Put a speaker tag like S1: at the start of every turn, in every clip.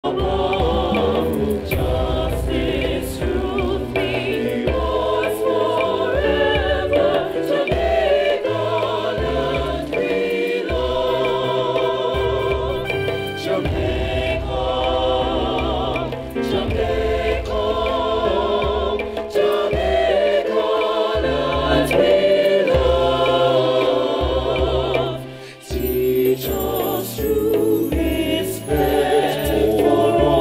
S1: Justice, truth be yours forever. Jamaica, land we love. Jamaica, Jamaica, Jamaica, land we love. Teach us true respect for all.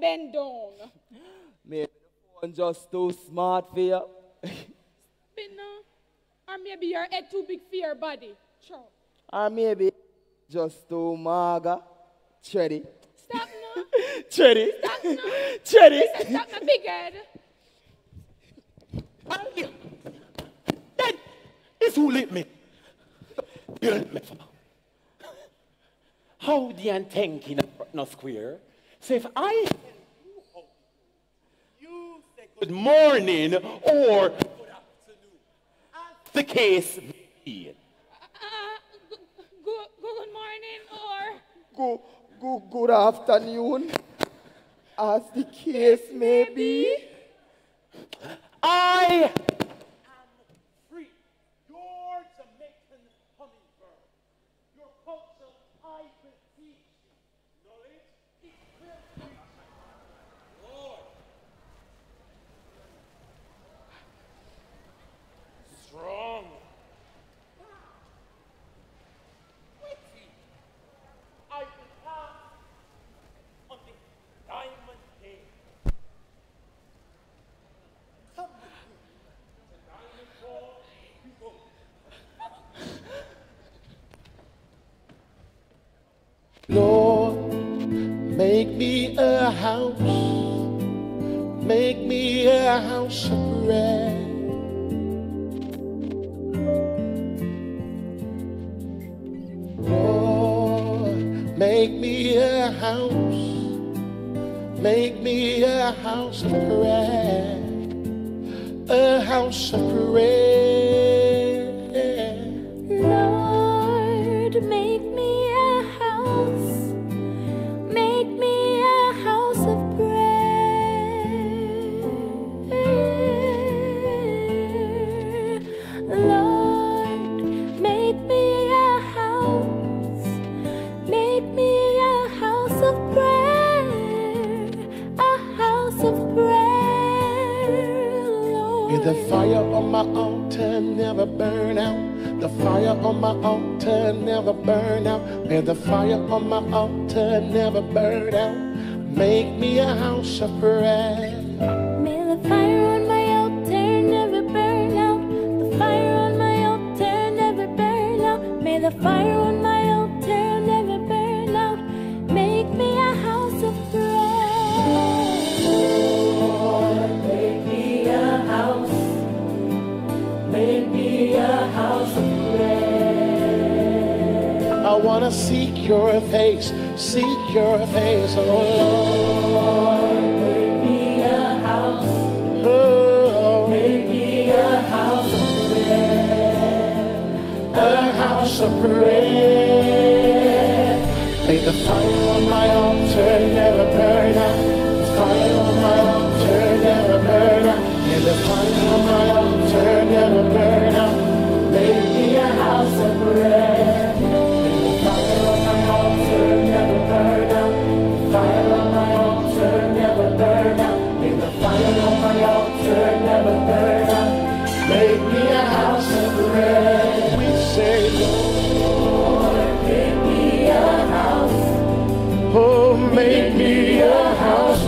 S2: bend down.
S3: Maybe the phone just too smart for you.
S2: But no. Or maybe your head too big for your body. Sure.
S3: Or maybe just too maga. Chetty.
S2: Stop now.
S3: Chetty.
S2: Stop now.
S3: Chetty.
S2: Stop my big head.
S4: That is who lit me. How the and think in a square? So if I you say good morning or good afternoon, as the case may be.
S2: Good morning or
S3: Good afternoon. As the case may be.
S4: I am free. Your Jamaican hummingbird. Your culture, I will teach you. Knowledge, it will reach you. Lord. Strong. Witty. I will pass on the diamond day. Come with me. The diamond ball, you go.
S5: Lord, make me a house, make me a house of prayer. Lord, make me a house, make me a house of prayer, a house of prayer.
S6: Lord, make me a house, make me a house of prayer. Lord, make me a house, make me a house of prayer, a house of prayer, Lord.
S5: May the fire on my altar never burn out. The fire on my altar never burn out. May the fire on my altar never burn out. Make me a house of prayer.
S6: May the fire on my altar never burn out. The fire on my altar never burn out. May the fire on my altar never burn out. Make me a house of prayer.
S1: Lord, make me a house. Make me a house of prayer.
S5: I want to seek your face, oh Lord.
S1: Make me a house.
S5: Oh,
S1: Make me a house of prayer.
S5: a house of prayer. May the fire on my altar never burn out. The fire on my altar never burn out. May the fire on my altar never burn out.
S1: Make me a house of prayer. May the fire on my altar never burn out. Fire on my altar never burn out. May the fire on my altar never burn out. Make me a house of prayer.
S5: We say,
S1: Lord, make me a house.
S5: oh, make me a house.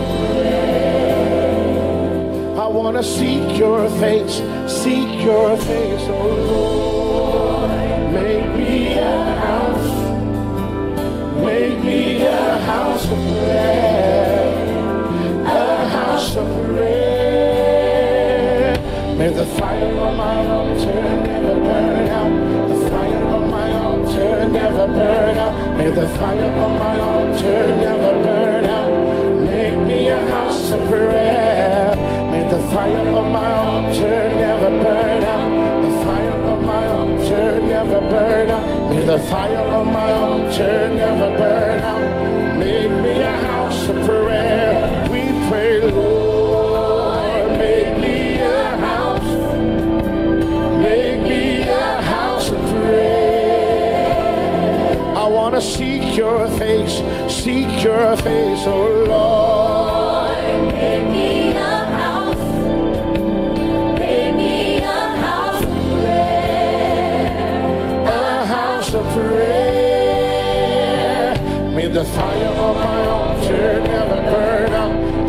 S5: I want to seek your face, oh Lord. Make me a house, make me a house of prayer, a house of prayer. May the fire on my altar never burn out. The fire on my altar never burn out. May the fire on my altar never burn out. Make me a house of prayer. May the fire on my altar never burn out. The fire on my altar never burn out. May the fire on my altar never burn out. Make me a house of prayer. We pray, Lord, make me a house. Make me a house of prayer. I want to seek your face, oh Lord.
S6: Make me a house, make me a house of prayer,
S5: A house of prayer. May the fire on my altar never burn out.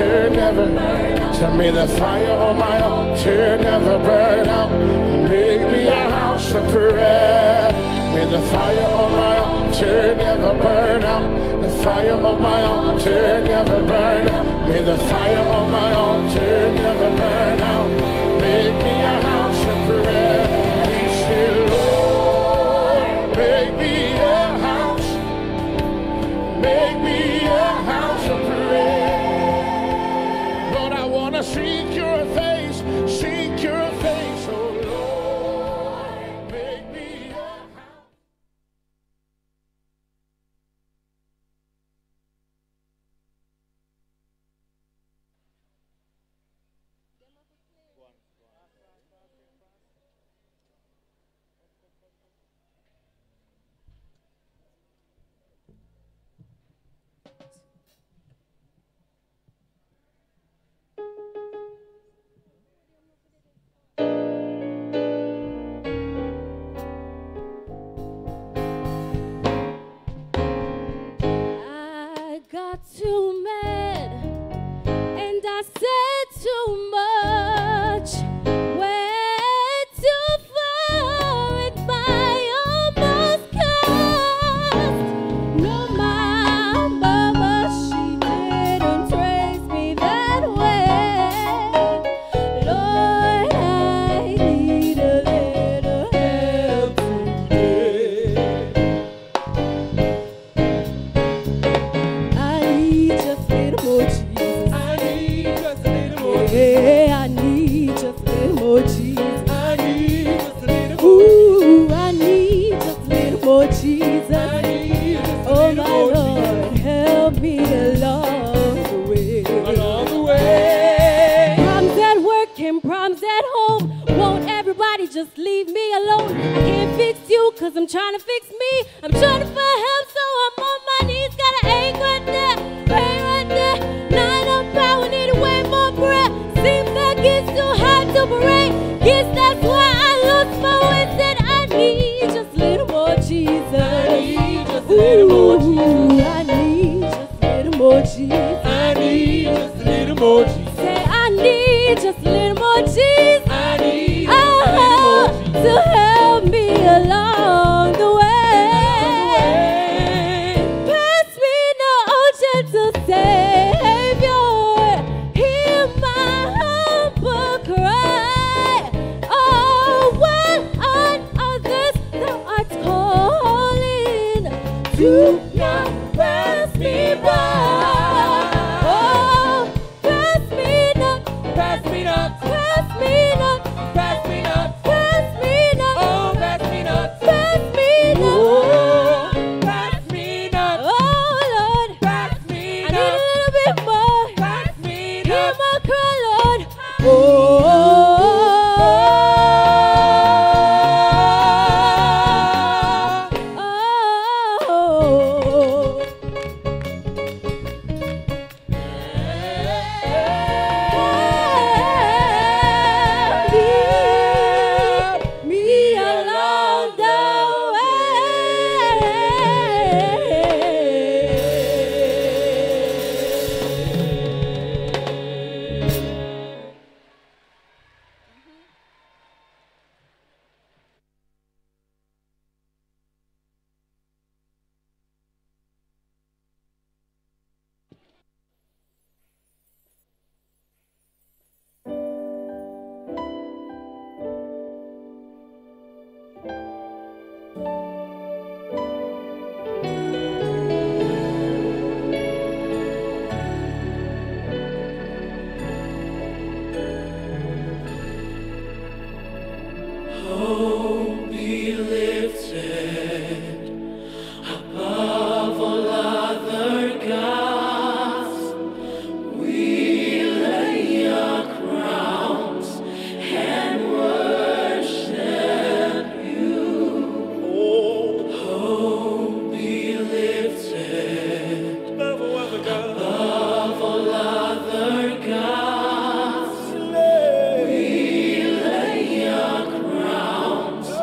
S5: altar never burn out. So may the fire on my altar never burn out. Make me a house of prayer. May the fire on my altar never burn out. The fire on my altar never burn out. May the fire on my altar never burn out. Make me a house of prayer. We say, Lord, make me a house. Make me a house of prayer. Lord, I want to seek your face, oh Lord, make me a house.
S6: I got too mad and I said too much. Went too far and my almost cast. No, my mama, she didn't raise me that way. Lord, I need a little help today. I need just a little more Jesus.
S1: I need just a little more.
S6: Yeah, I need just a little more Jesus.
S1: I need just a little more.
S6: Ooh, I need just a little more Jesus.
S1: I need just a
S6: Oh
S1: little
S6: my
S1: more.
S6: Lord, help me along the way.
S1: Along the way.
S6: Problems at work and problems at home. Won't everybody just leave me alone? I can't fix you cause I'm trying to fix me. I'm trying to find help so I'm on my knees. Gotta ache right there, pray right there. Not enough power, need way more breath. Seems like it's too hard to break. Guess that's why I lost my way. Said I need just a little more Jesus.
S1: I need just a little more Jesus.
S6: Ooh, I need just a little more Jesus.
S1: I need just a little more Jesus.
S6: Say I need just a little more Jesus.
S1: I need just a little more Jesus.
S6: To help me along the way. Pass me no gentle Savior. Hear my humble cry. Oh, when on others thou art calling, do not pass me by. Oh, pass me not,
S1: Pass me not,
S6: pass me not,
S1: pass me not,
S6: pass me not,
S1: oh, pass me not,
S6: pass me not.
S1: oh, pass me not,
S6: Oh Lord,
S1: pass me
S6: I need a
S1: not,
S6: little bit more.
S1: pass me
S6: Hear
S1: not.
S6: my cry, Lord. Oh, lead me along the way.
S1: Be lifted above all other gods. We lay our crowns and worship you. Oh, be lifted above all other gods. We lay our crowns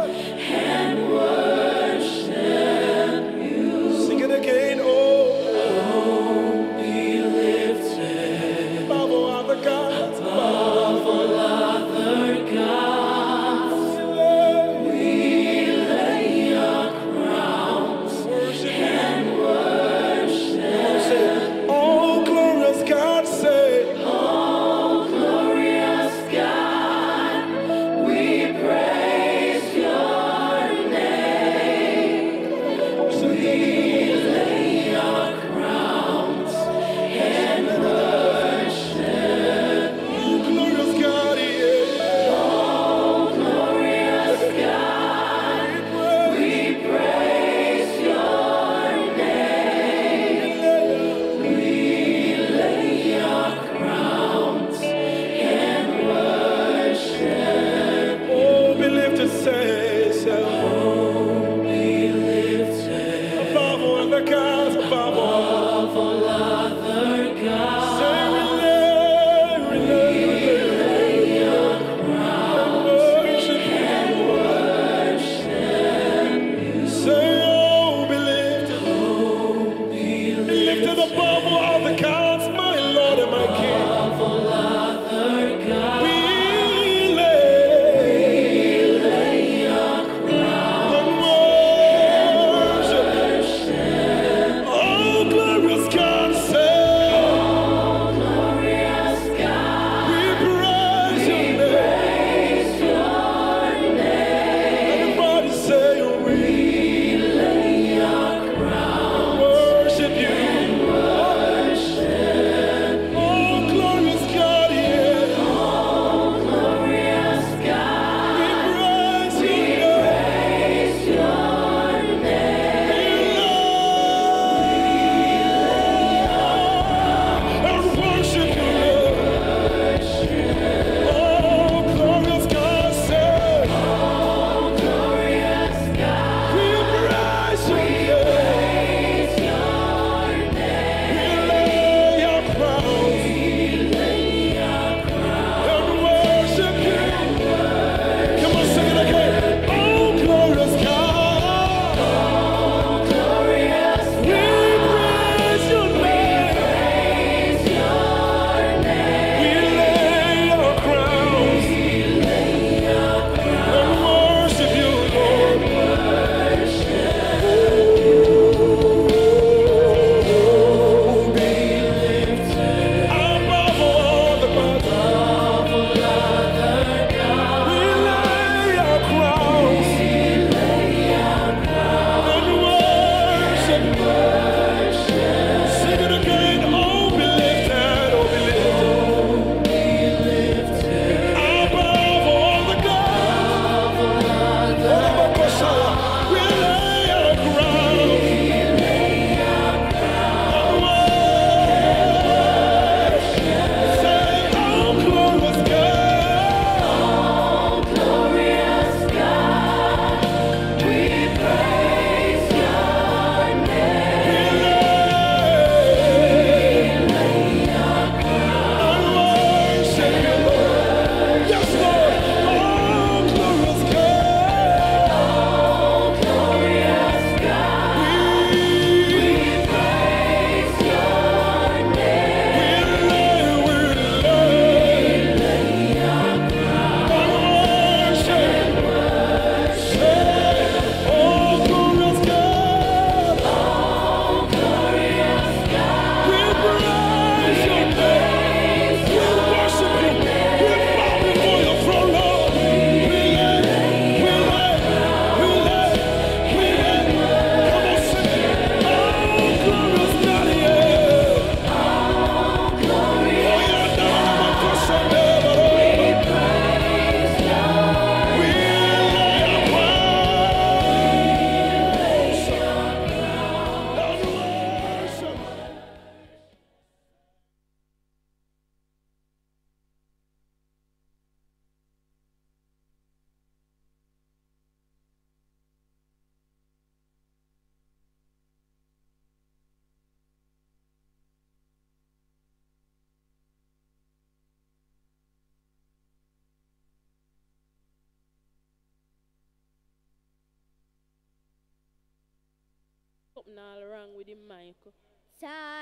S2: something all wrong with him, Michael.
S6: Time.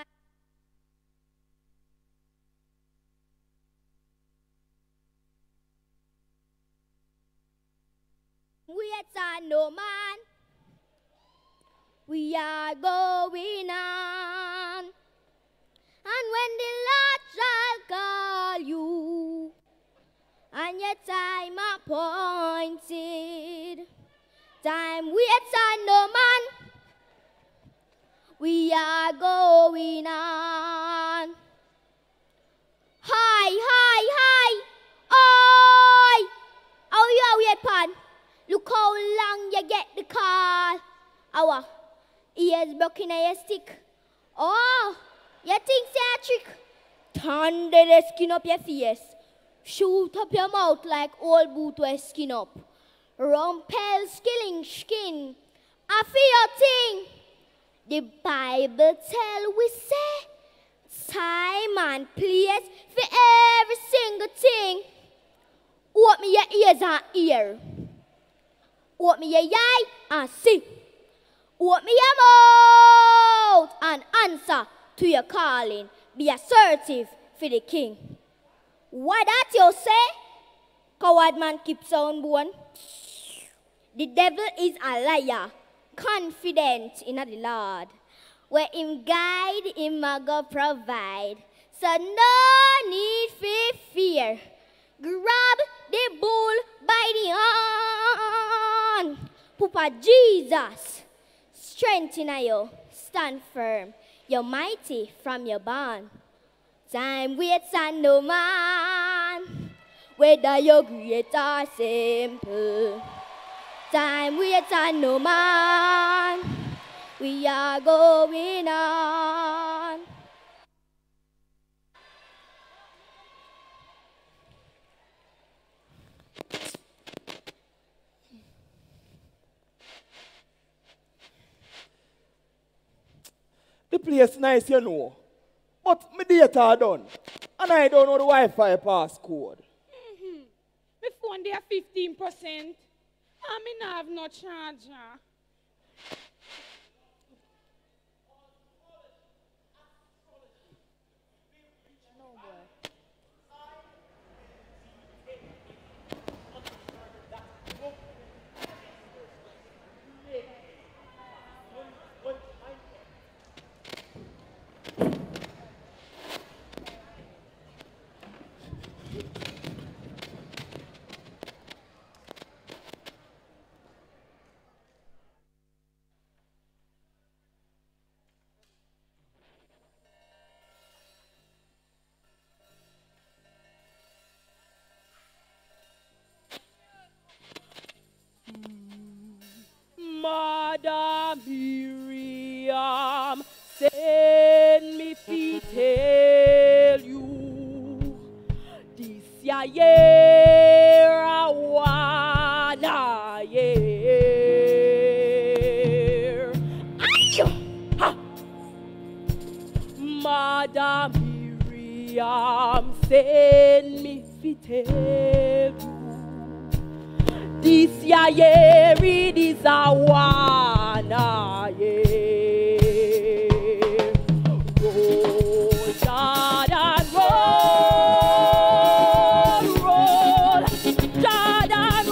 S6: Wait on no man. We are going on. And when the Lord shall call you, and your time appointed, time waits on no man. We are going on. Hi, hi, hi. Oi! How you are wait pan? Look how long you get the call. Our ears broken on your stick. Oh, you think it's a trick? Thunder the skin up your face. Shoot up your mouth like old boot with skin up. Rumpel skilling skin. I feel your thing. The Bible tell we say time and place for every single thing. Open your ears and hear. Open your eye and see. Open your mouth and answer to your calling. Be assertive for the king. What that you say? Coward man keeps on bone. The devil is a liar, confident in the Lord. Where him guide, him a go provide. So no need for fear. Grab the bull by the horn. Papa Jesus, strengthen you, stand firm. You're mighty from your born. Time waits on no man, whether you're great or simple. Time waits on no man, we are going on.
S3: The place nice, you know. But my data done. And I don't know the Wi-Fi passcode.
S2: My phone there 15%. I mean I have no charger. Mother Miriam, send me to tell you this year I wanna hear. Mother Miriam, send me to tell you this year it is a wanna year. Roll, Jordan, roll, roll, Jordan,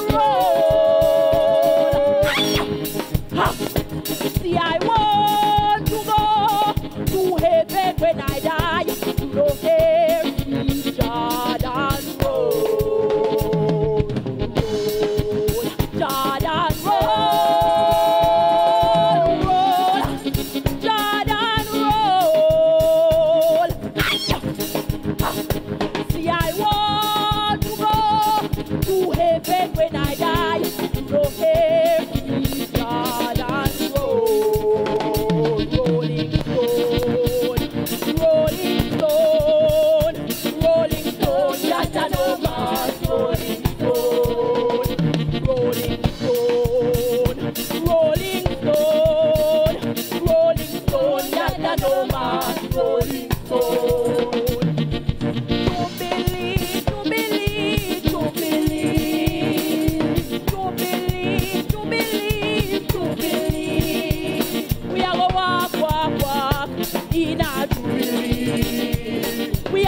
S2: roll. See, I want to go to heaven when I die. No care, Jordan, roll. Jordan, roll, roll.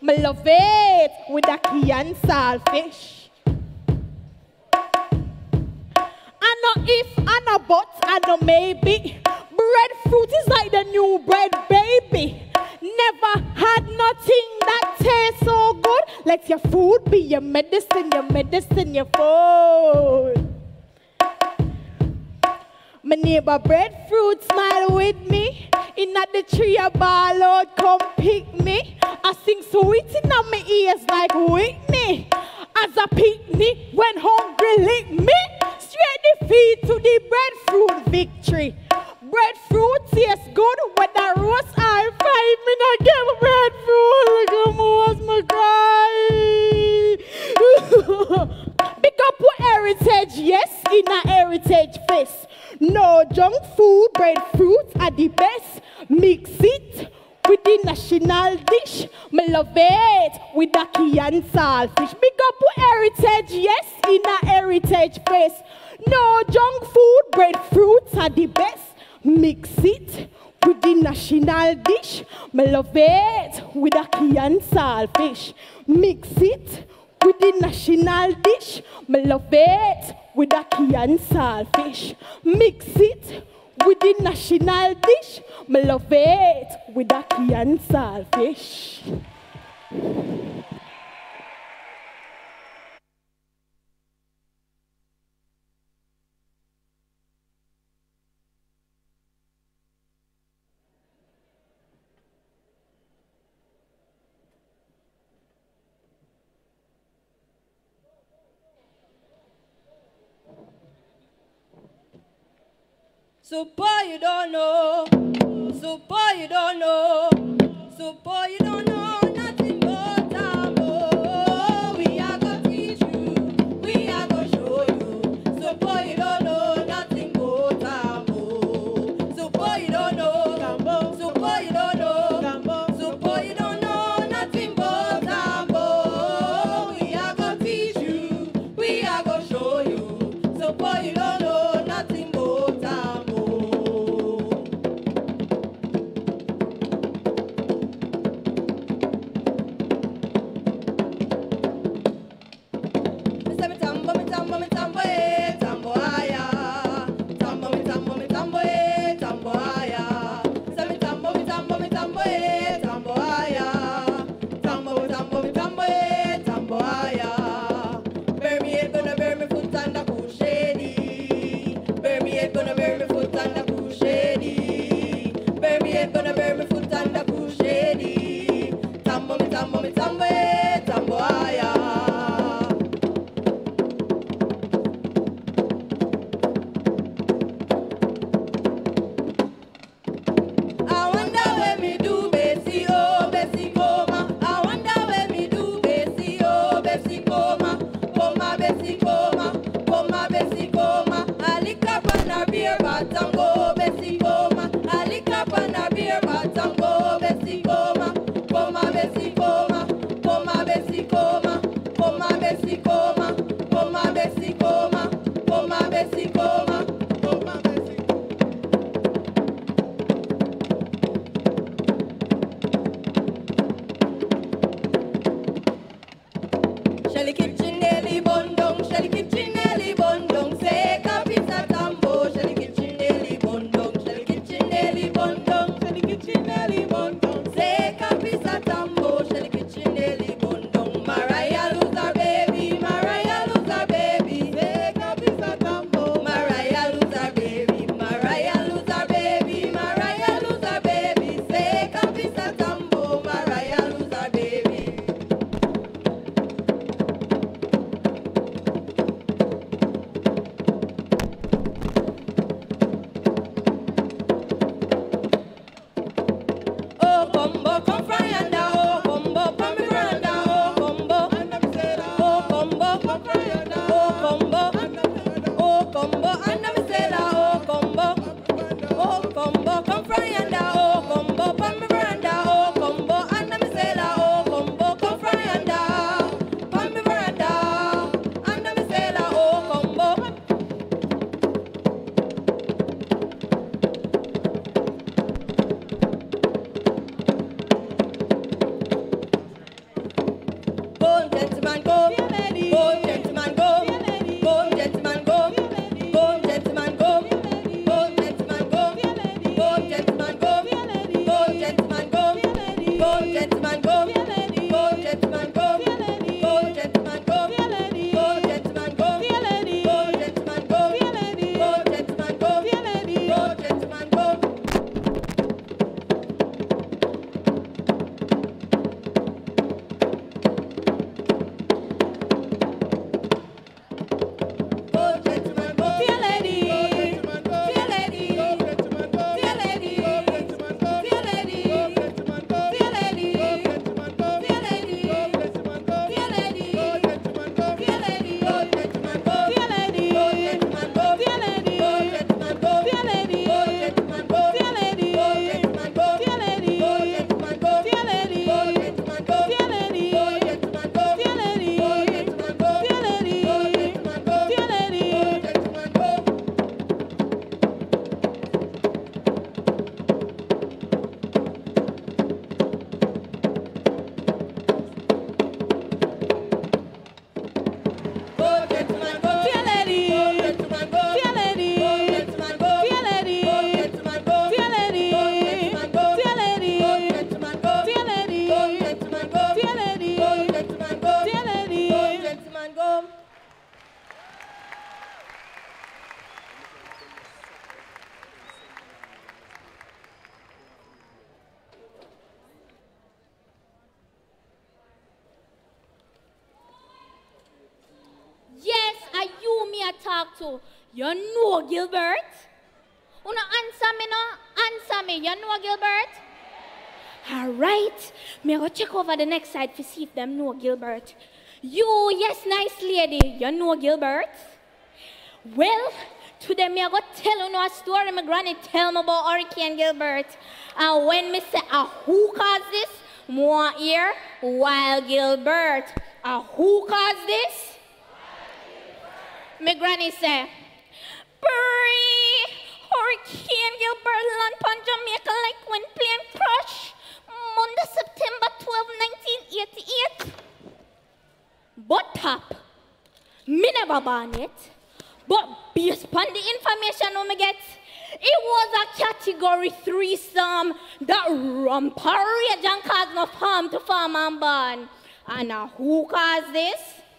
S2: Me love it with a key and saltfish. I know if, I know but, I know maybe. Breadfruit is like the new bread, baby. Never had nothing that tastes so good. Let your food be your medicine, your food. My neighbor breadfruit smile with me. In at the tree a ball out, come pick me. I sing sweet in my ears like Whitney. As a picnic when hungry lick me. Straight the feet to the breadfruit victory. Breadfruit tastes good when the roast or fried. Me not get breadfruit like a mouse my cry. Pick up what heritage, yes, in a heritage face. No junk food, breadfruit are the best. Mix it with the national dish. Me love it with a key and saltfish. Pick up what heritage, yes, in a heritage face. No junk food, breadfruit are the best. Mix it with the national dish. Me love it with a key and saltfish. Mix it with the national dish. Me love it with a key and saltfish. Mix it with the national dish. Me love it with a key and saltfish.
S7: Super, you don't know. Super, you don't know. Super, you don't know nothing but tambo. We are gonna teach you. We are gonna show you. Super, you don't know nothing but tambo. Super, you don't know. Tambo. Super, you don't know. Tambo. Super, you don't know nothing but tambo. We are gonna teach you. We are gonna show you. Super, you don't know nothing but tambo.
S6: talk to. You know Gilbert? You no answer me, no? Answer me. You know Gilbert? All right. Me go check over the next side to see if them know Gilbert. You, yes, nice lady. You know Gilbert? Well, today me I go tell you a story. My granny tell me about Hurricane Gilbert. And when me say, who caused this? More here, Wild Gilbert. Who caused this? My granny say, Hurricane Gilbert land upon Jamaica like when plane crash. Monday, September 12, 1988. But top, me never ban it. But based upon the information we get, it was a category 3 storm that rampage and caused no harm to farm and barn. And who caused this?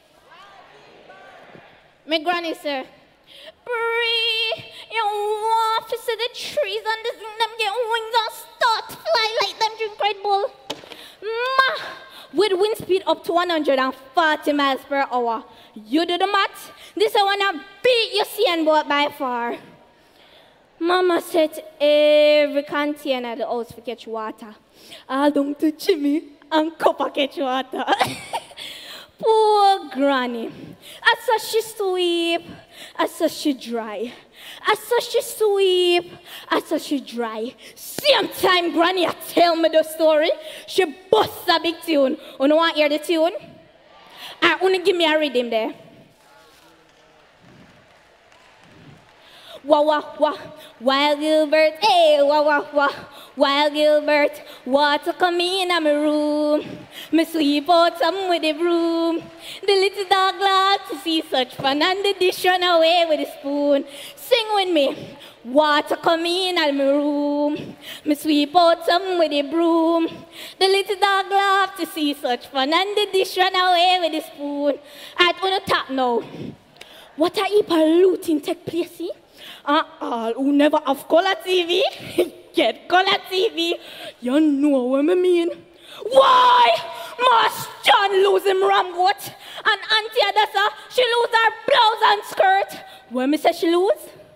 S6: My granny said, Bree, you want to see the trees and them get wings and start fly like them drink Red Bull? Ma, with wind speed up to 140 miles per hour. You do the math? This I wanna beat your CN boat by far. Mama set every container at the house to catch water. All down to Jimmy and copper catch water. Poor granny. As such she sweep, as such she dry. As such she sweep, as such she dry. Same time granny tell me the story, she busts a big tune. You know want to hear the tune? I want to give me a rhythm there. Wah, wah, wah, Wild Gilbert, hey, wah, wah, wah, Wild Gilbert, water come in my room, me sweep out some with the broom, the little dog likes to see such fun, and the dish run away with the spoon. Sing with me, water come in my room, me sweep out some with the broom, the little dog likes to see such fun, and the dish run away with the spoon. I want to talk now. What a heap of looting take place, see? All who never have color TV, get color TV. You know what I mean? Why? Mas John lose him ram goat, and Auntie Adessa, she lose her blouse and skirt. When me say she lose?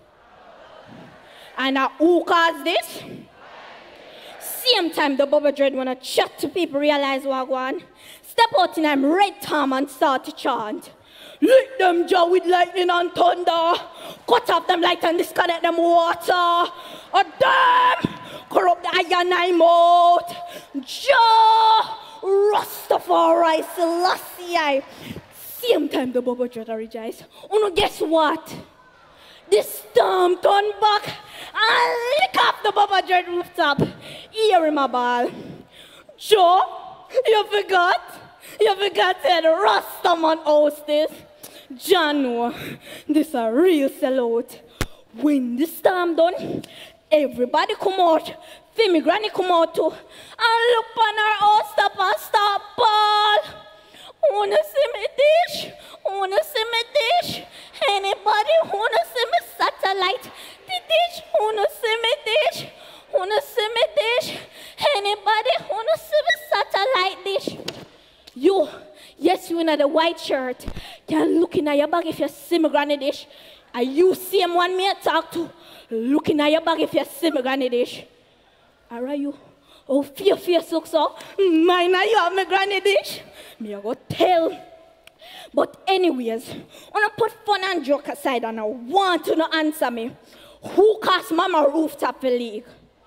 S6: And who caused this? Same time the Bubba Dread wanna chat to people realize what going. Step out in them red tom and start to chant. Lick them jaw with lightning and thunder. Cut off them light and disconnect them water. A damn! Corrupt the iron I'm out. Jah! Rastafari Selassie. Same time the Bubba Dread rejoice. Oh no, guess what? This storm turn back and lick off the Bubba Dread rooftop. Here in my ball. Joe, you forgot? You forgot that Rastaman house this. John, this a real sellout. When the storm done, everybody come out. Femi granny come out too. And look on her house top and start ball. Wanna see me dish? Wanna see me dish? Anybody wanna see me satellite? The dish? Wanna see me dish? Wanna see me dish? Anybody wanna see me satellite dish? You, yes, you in the white shirt. You're looking at your bag if you see me granny dish. Are you same one me talk to? Looking at your bag if you see me granny dish. Alright, you. Oh, fear face looks so. Mine, you have my granny dish. Me I go tell. But anyways, I wanna put fun and joke aside and I want to know answer me. Who cast Mama rooftop for league?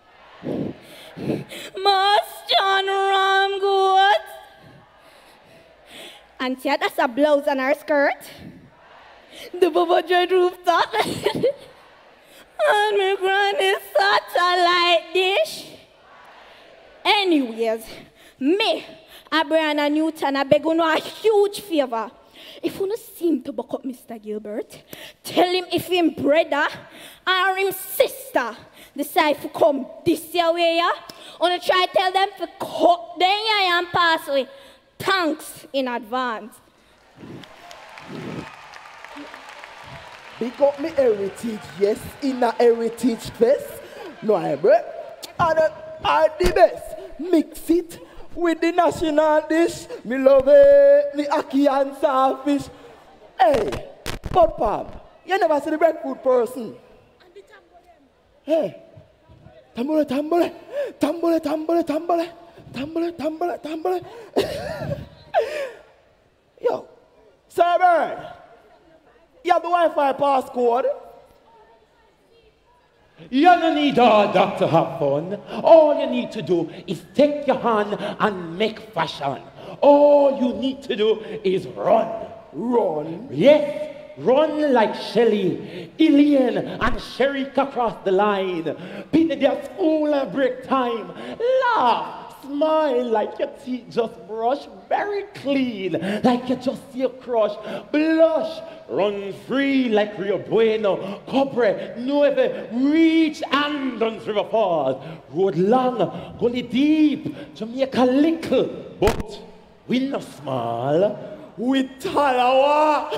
S6: Mas John Ramgood. Auntie, that's a blouse and her skirt. The Bubba Dread rooftop. And my granny's satellite dish. Anyways, me, Brianna Newton, I beg you a huge favor. If you don't seem to buck up Mr. Gilbert, tell him if him brother or him sister decide to come this year way, yeah? Wanna try to tell them to cut them and pass away. Thanks in advance.
S3: Pick up me heritage, yes, in a heritage fest. No, I break. And the best. Mix it with the national dish. Me love it, the ackee and saltfish. Hey, Pop, You never see the breadfruit person. Hey. Tambole, tambole, tambole, tambole, tambole, tambole, tambole, tambole. Yo, Sir Bird, you have the Wi-Fi passcode?
S4: You don't need all that to have fun. All you need to do is take your hand and make fashion. All you need to do is run.
S3: Run?
S4: Yes. Run like Shelley, Ilian, and Sherika across the line. Beat their school and break time. Laugh, smile like your teeth just brush very clean, like you just see a crush. Blush, run free like Rio Bueno, Cobre, Nueve, reach Andons River Falls. Road long, gully deep, Jamaica little, but we no small.
S3: We Talawa.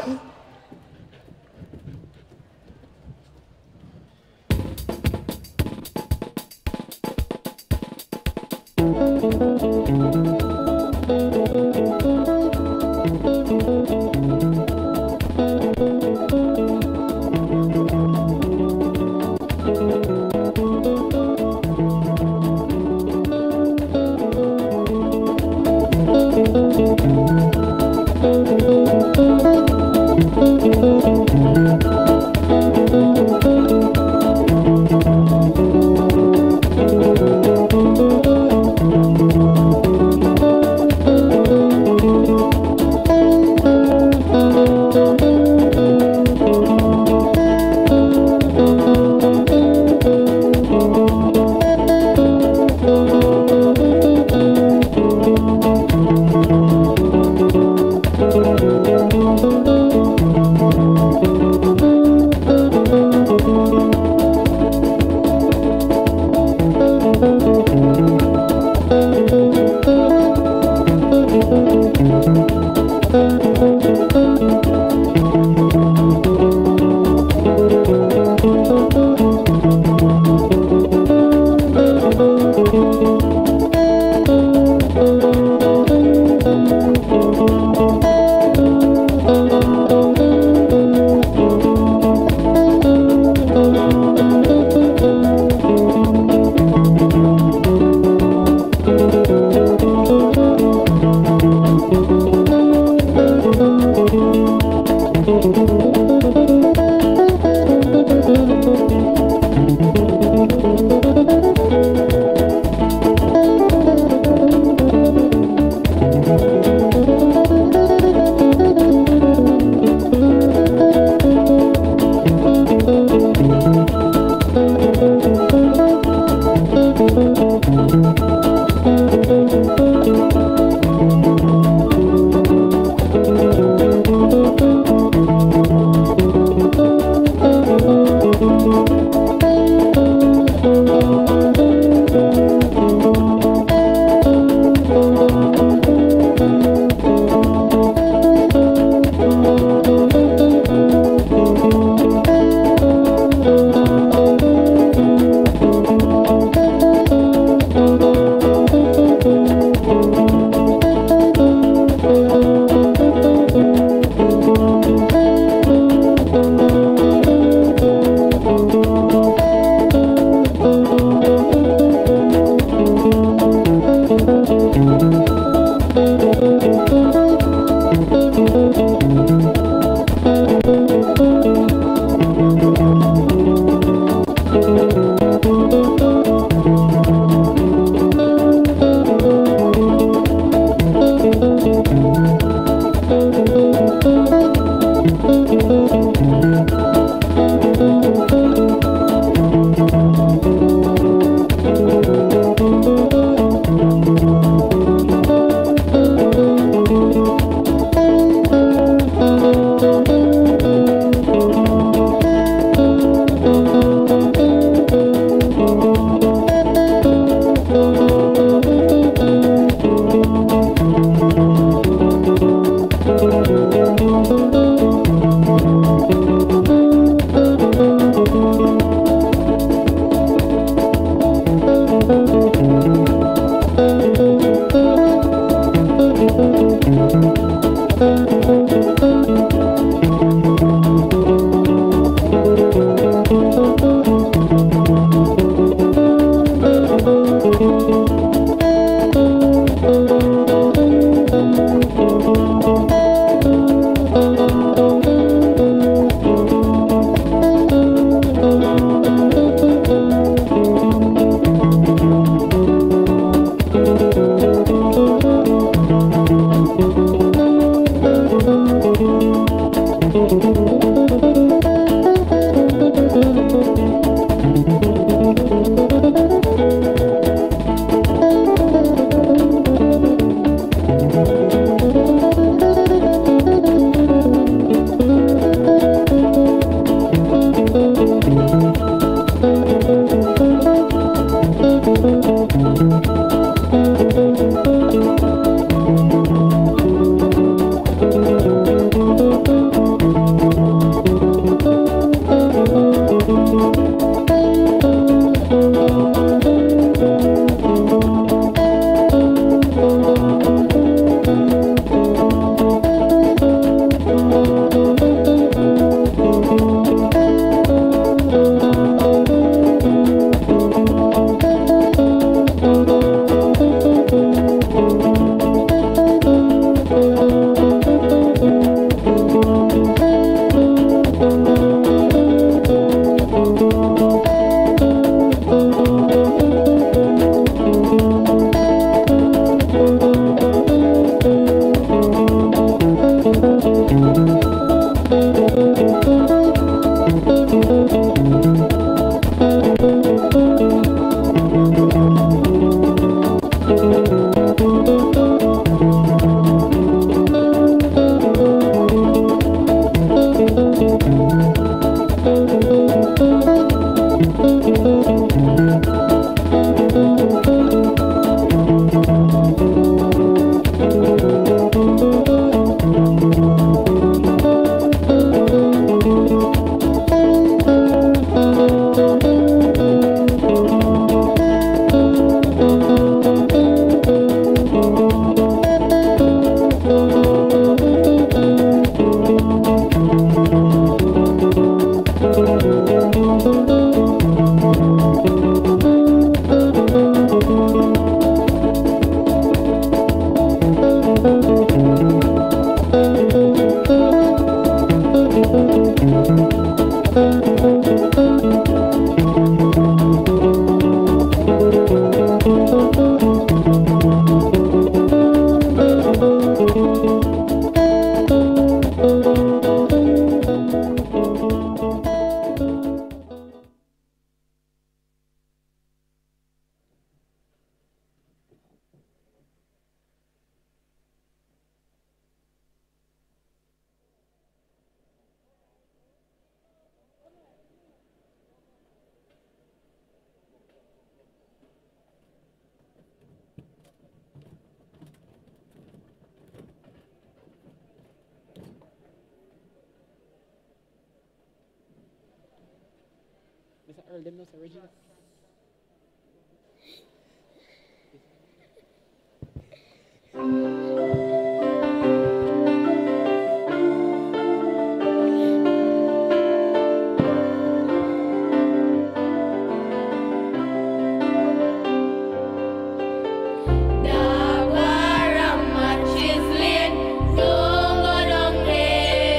S4: Mr. Earl, them not original.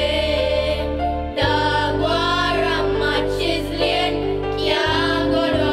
S6: Dog war a matches lane, can't go down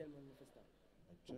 S3: tell me when to start.
S5: Check.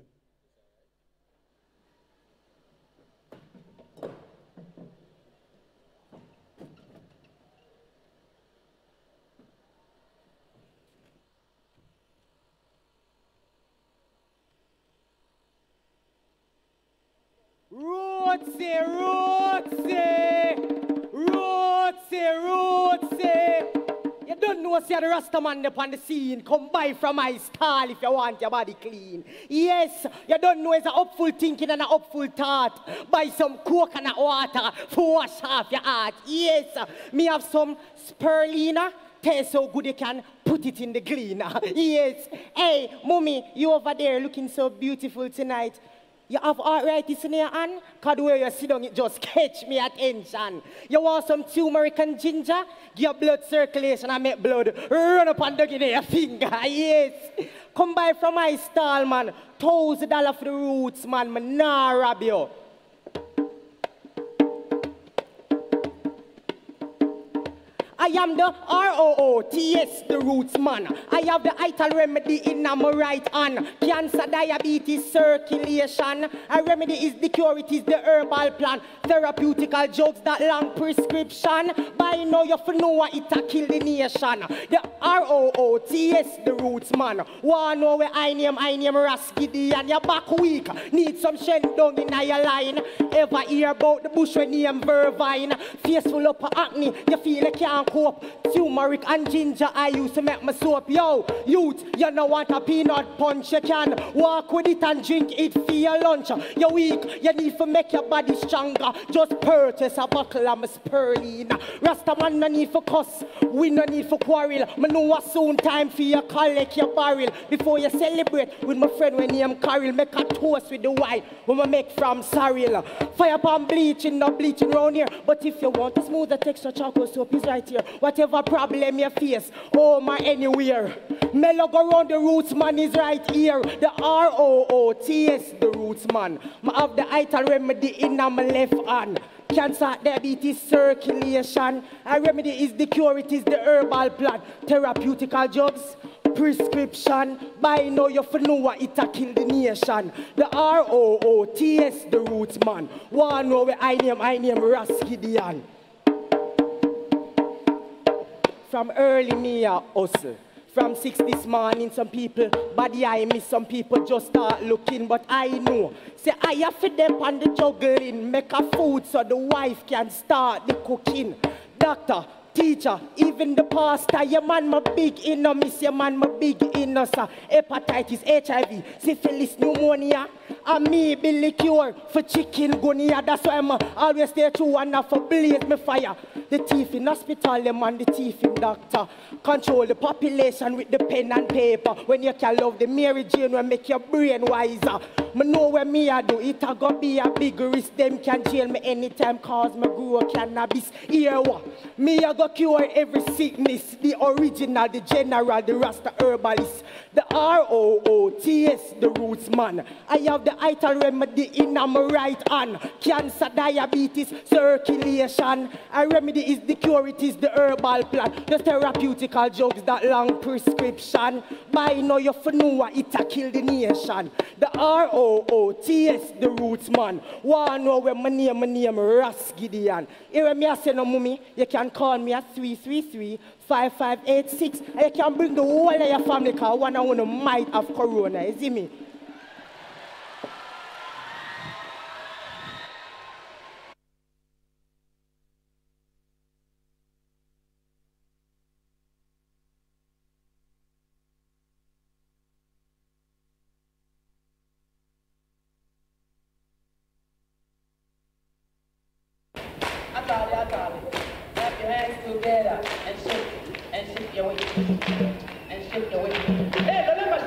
S8: Rootsy. You don't know, see the Rasta man up on the scene. Come buy from my stall if you want your body clean. Yes, you don't know it's a hopeful thinking and a hopeful thought. Buy some coconut water for wash off your heart. Yes, me have some spirulina. Taste so good you can put it in the cleaner. Yes. Hey, mommy, you over there looking so beautiful tonight. You have arthritis in your hand? Because the way you sit down, it just catch me attention. You want some turmeric and ginger? Give blood circulation and make blood run up and down in your finger. Yes. Come buy from my stall, man. $1,000 for the roots, man. Man, nah rob you. I am the ROOTS, the roots man. I have the vital remedy in my right hand. Cancer, diabetes, circulation. A remedy is the cure, it is the herbal plan. Therapeutical drugs, that long prescription. By now you know what it a kill the nation. The ROOTS, the roots man. Wanna know where I name Raskidi and your back weak. Need some strength down in your line. Ever hear about the bush when name Vervine? Face full up of acne, you feel you can't cope. Turmeric and ginger I used to make my soap. Yo, youth, you know want a peanut punch. You can walk with it and drink it for your lunch. You're weak, you need to make your body stronger. Just purchase a buckle of my spirulina. Rasta man no need for cuss, we no need for quarrel. Me know a soon time for you collect your barrel. Before you celebrate with my friend when name Carol. Make a toast with the wine when we make from sorrel. Fire pan bleaching, no bleaching round here. But if you want a smoother texture, charcoal soap is right here. Whatever problem you face, home or anywhere. Mello-Go-Roun, the roots man is right here. The ROOTS, the roots man. I have the vital remedy in my left hand. Cancer, diabetes, circulation. A remedy is the cure, it is the herbal plan. Therapeutical drugs, prescription. By now you know what it a kill the nation. The ROOTS, the roots man. Wanna know where I name Raskidian. From early me a hustle. From 6 this morning, some people body I miss, some people just start looking, but I know. Say I have to them on the juggling, make a food so the wife can start the cooking. Doctor, teacher, even the pastor, your man my big inno, miss your man my big inno, sir. Hepatitis, HIV, syphilis, pneumonia. And me build the cure for chicken gunia. That's why I'm always stay true and not for blaze me fire. The thief in hospital, them and the thief in doctor. Control the population with the pen and paper. When you can love the Mary Jane, will make your brain wiser. Me know where me I do, it a go be a big risk. Them can jail me anytime cause me grow cannabis. Here what? Me I go cure every sickness. The original, the general, the Rasta herbalist. The ROOTS, the roots man. I have the vital remedy in my right hand. Cancer, diabetes, circulation. A remedy is the cure, it is the herbal plan. The therapeutical drugs, that long prescription. By now you know what it a kill the nation. The ROOTS, the roots man. Wanna know where my name Raskidian. Here me I say no mummy, you can call me at 333-5586. And you can bring the whole of your family because one of them might have corona, you see me?
S9: Clap your hands together and shift your weight. And shift your weight. Hey, don't let us.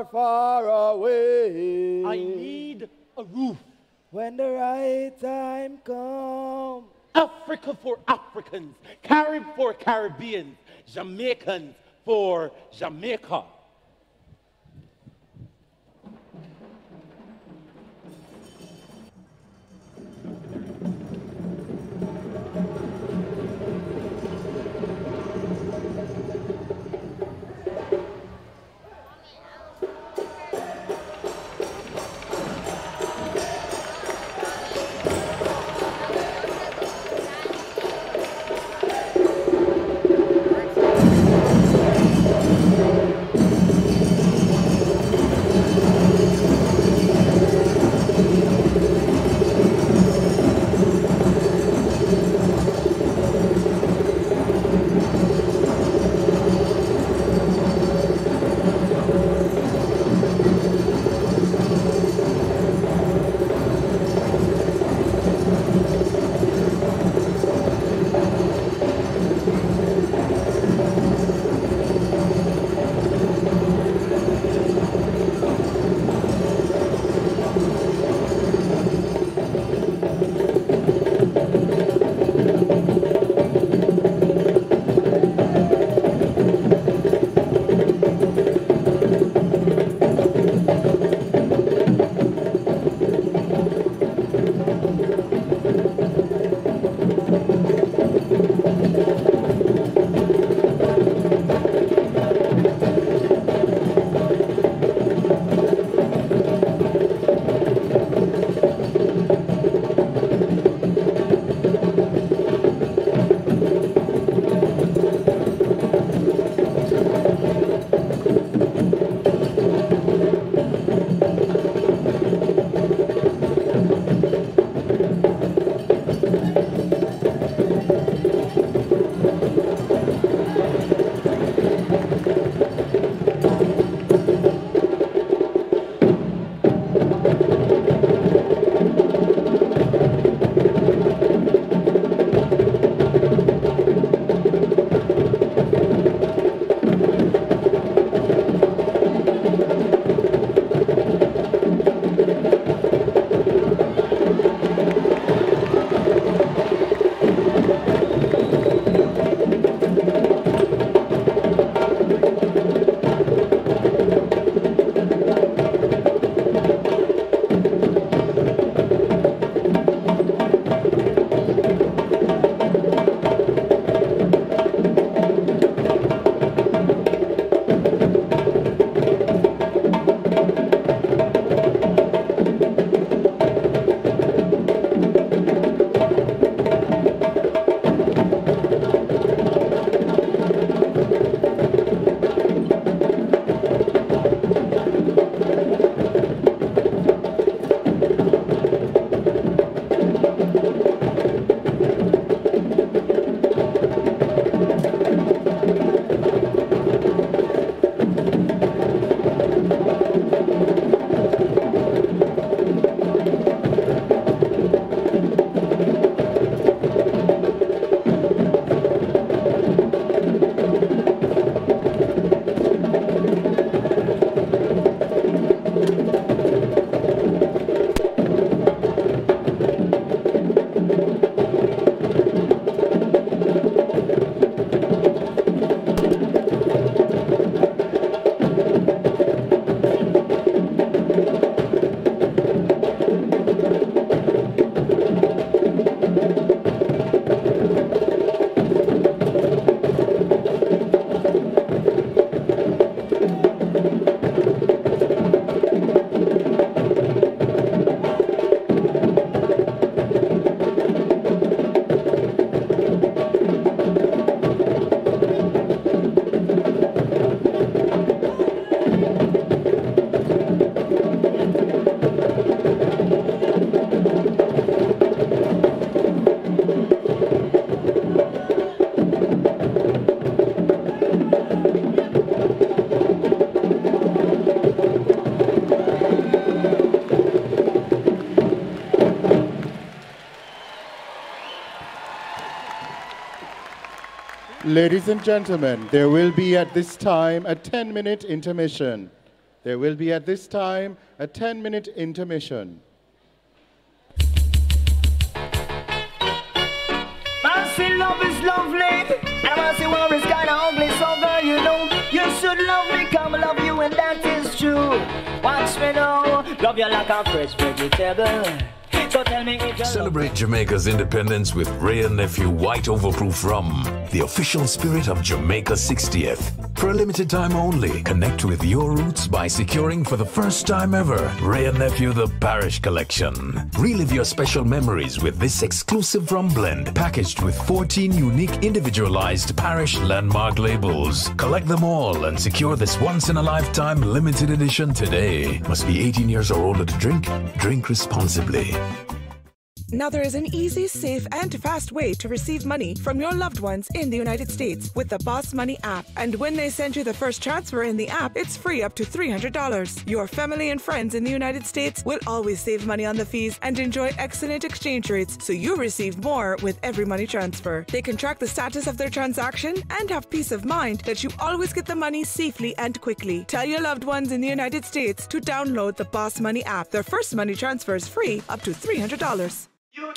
S3: far, far away.
S4: I need a roof.
S3: When the right time comes.
S4: Africa for Africans, Carib for Caribbeans, Jamaicans for Jamaica.
S10: Ladies and gentlemen, there will be at this time a 10-minute intermission.
S5: There will be at this time a 10-minute intermission.
S10: I see love is lovely, and I see war is kinda ugly. So girl, you know you should love me, come love you, and that is true. Watch me now, love you like a fresh vegetable. So tell me if you
S11: Celebrate Jamaica's independence with Ray and Nephew White Overproof Rum, the official spirit of Jamaica 60th. For a limited time only, connect with your roots by securing for the first time ever Ray and Nephew the Parish Collection. Relive your special memories with this exclusive rum blend packaged with 14 unique individualized Parish landmark labels. Collect them all and secure this once-in-a-lifetime limited edition today. Must be 18 years or older to drink. Drink responsibly.
S12: Now there is an easy, safe, and fast way to receive money from your loved ones in the United States with the Boss Money app. And when they send you the first transfer in the app, it's free up to $300. Your family and friends in the United States will always save money on the fees and enjoy excellent exchange rates, so you receive more with every money transfer. They can track the status of their transaction and have peace of mind that you always get the money safely and quickly. Tell your loved ones in the United States to download the Boss Money app. Their first money transfer is free up to $300.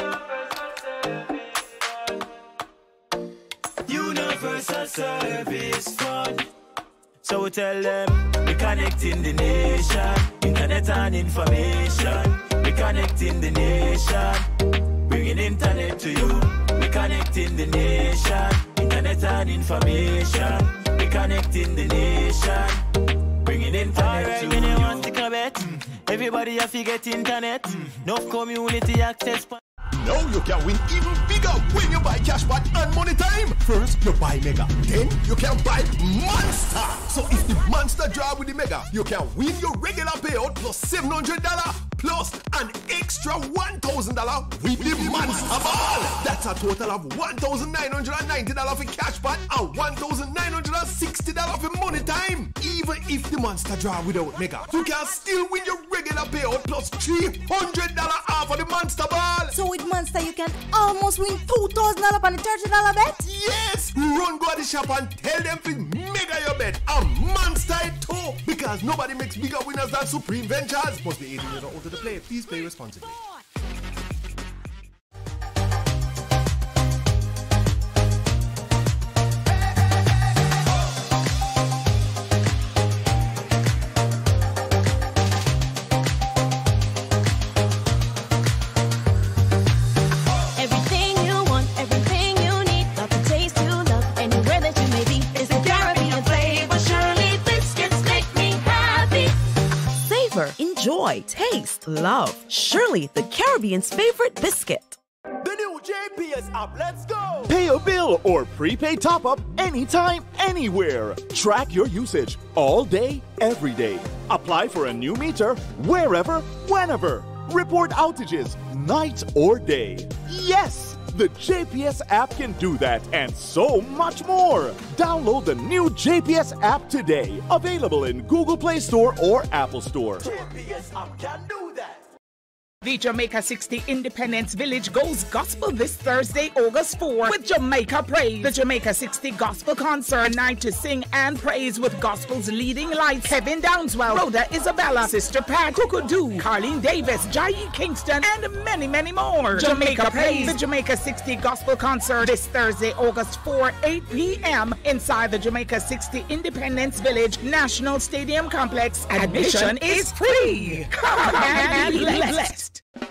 S13: Universal Service Fund. So we tell them, we connecting the nation, internet and information. We connecting the nation, bringing internet to you. We connecting the nation, internet and information. We connecting the nation, bringing internet to you. Anyone stick a bet? Everybody have to get internet. No community access.
S14: Now you can win even bigger when you buy Cashback and Money Time. First, you buy Mega. Then, you can buy Monster. So if the Monster draw with the Mega, you can win your regular payout plus $700 plus an extra $1,000 with the Monster Ball. That's a total of $1,990 for Cashback and $1,960 for Money Time. Even if the Monster draw without Mega, you can still win your regular payout plus $300 off of the Monster Ball.
S15: So with Monster, you can almost win $2,000 on a $30 bet?
S14: Yes! Run go to the shop and tell them to mega your bet. And Monster it too. Because nobody makes bigger winners than Supreme Ventures. Must be 18 years or older to play. Please play responsibly.
S16: Enjoy, taste, love. Surely the Caribbean's favorite biscuit.
S17: The new JPS app, let's go! Pay a bill or prepaid top-up anytime, anywhere. Track your usage all day, every day. Apply for a new meter wherever, whenever. Report outages night or day. Yes! The JPS app can do that and so much more. Download the new JPS app today. Available in Google Play Store or Apple Store. JPS app can do that.
S18: The Jamaica 60 Independence Village goes gospel this Thursday, August 4 with Jamaica Praise. The Jamaica 60 Gospel Concert, night to sing and praise with gospel's leading lights. Kevin Downswell, Rhoda Isabella, Sister Pat, Kukudu, Carlene Davis, Jai Kingston, and many, many more. Jamaica Praise, the Jamaica 60 Gospel Concert this Thursday, August 4, 8 p.m. inside the Jamaica 60 Independence Village National Stadium Complex. Admission is free. Come and be blessed.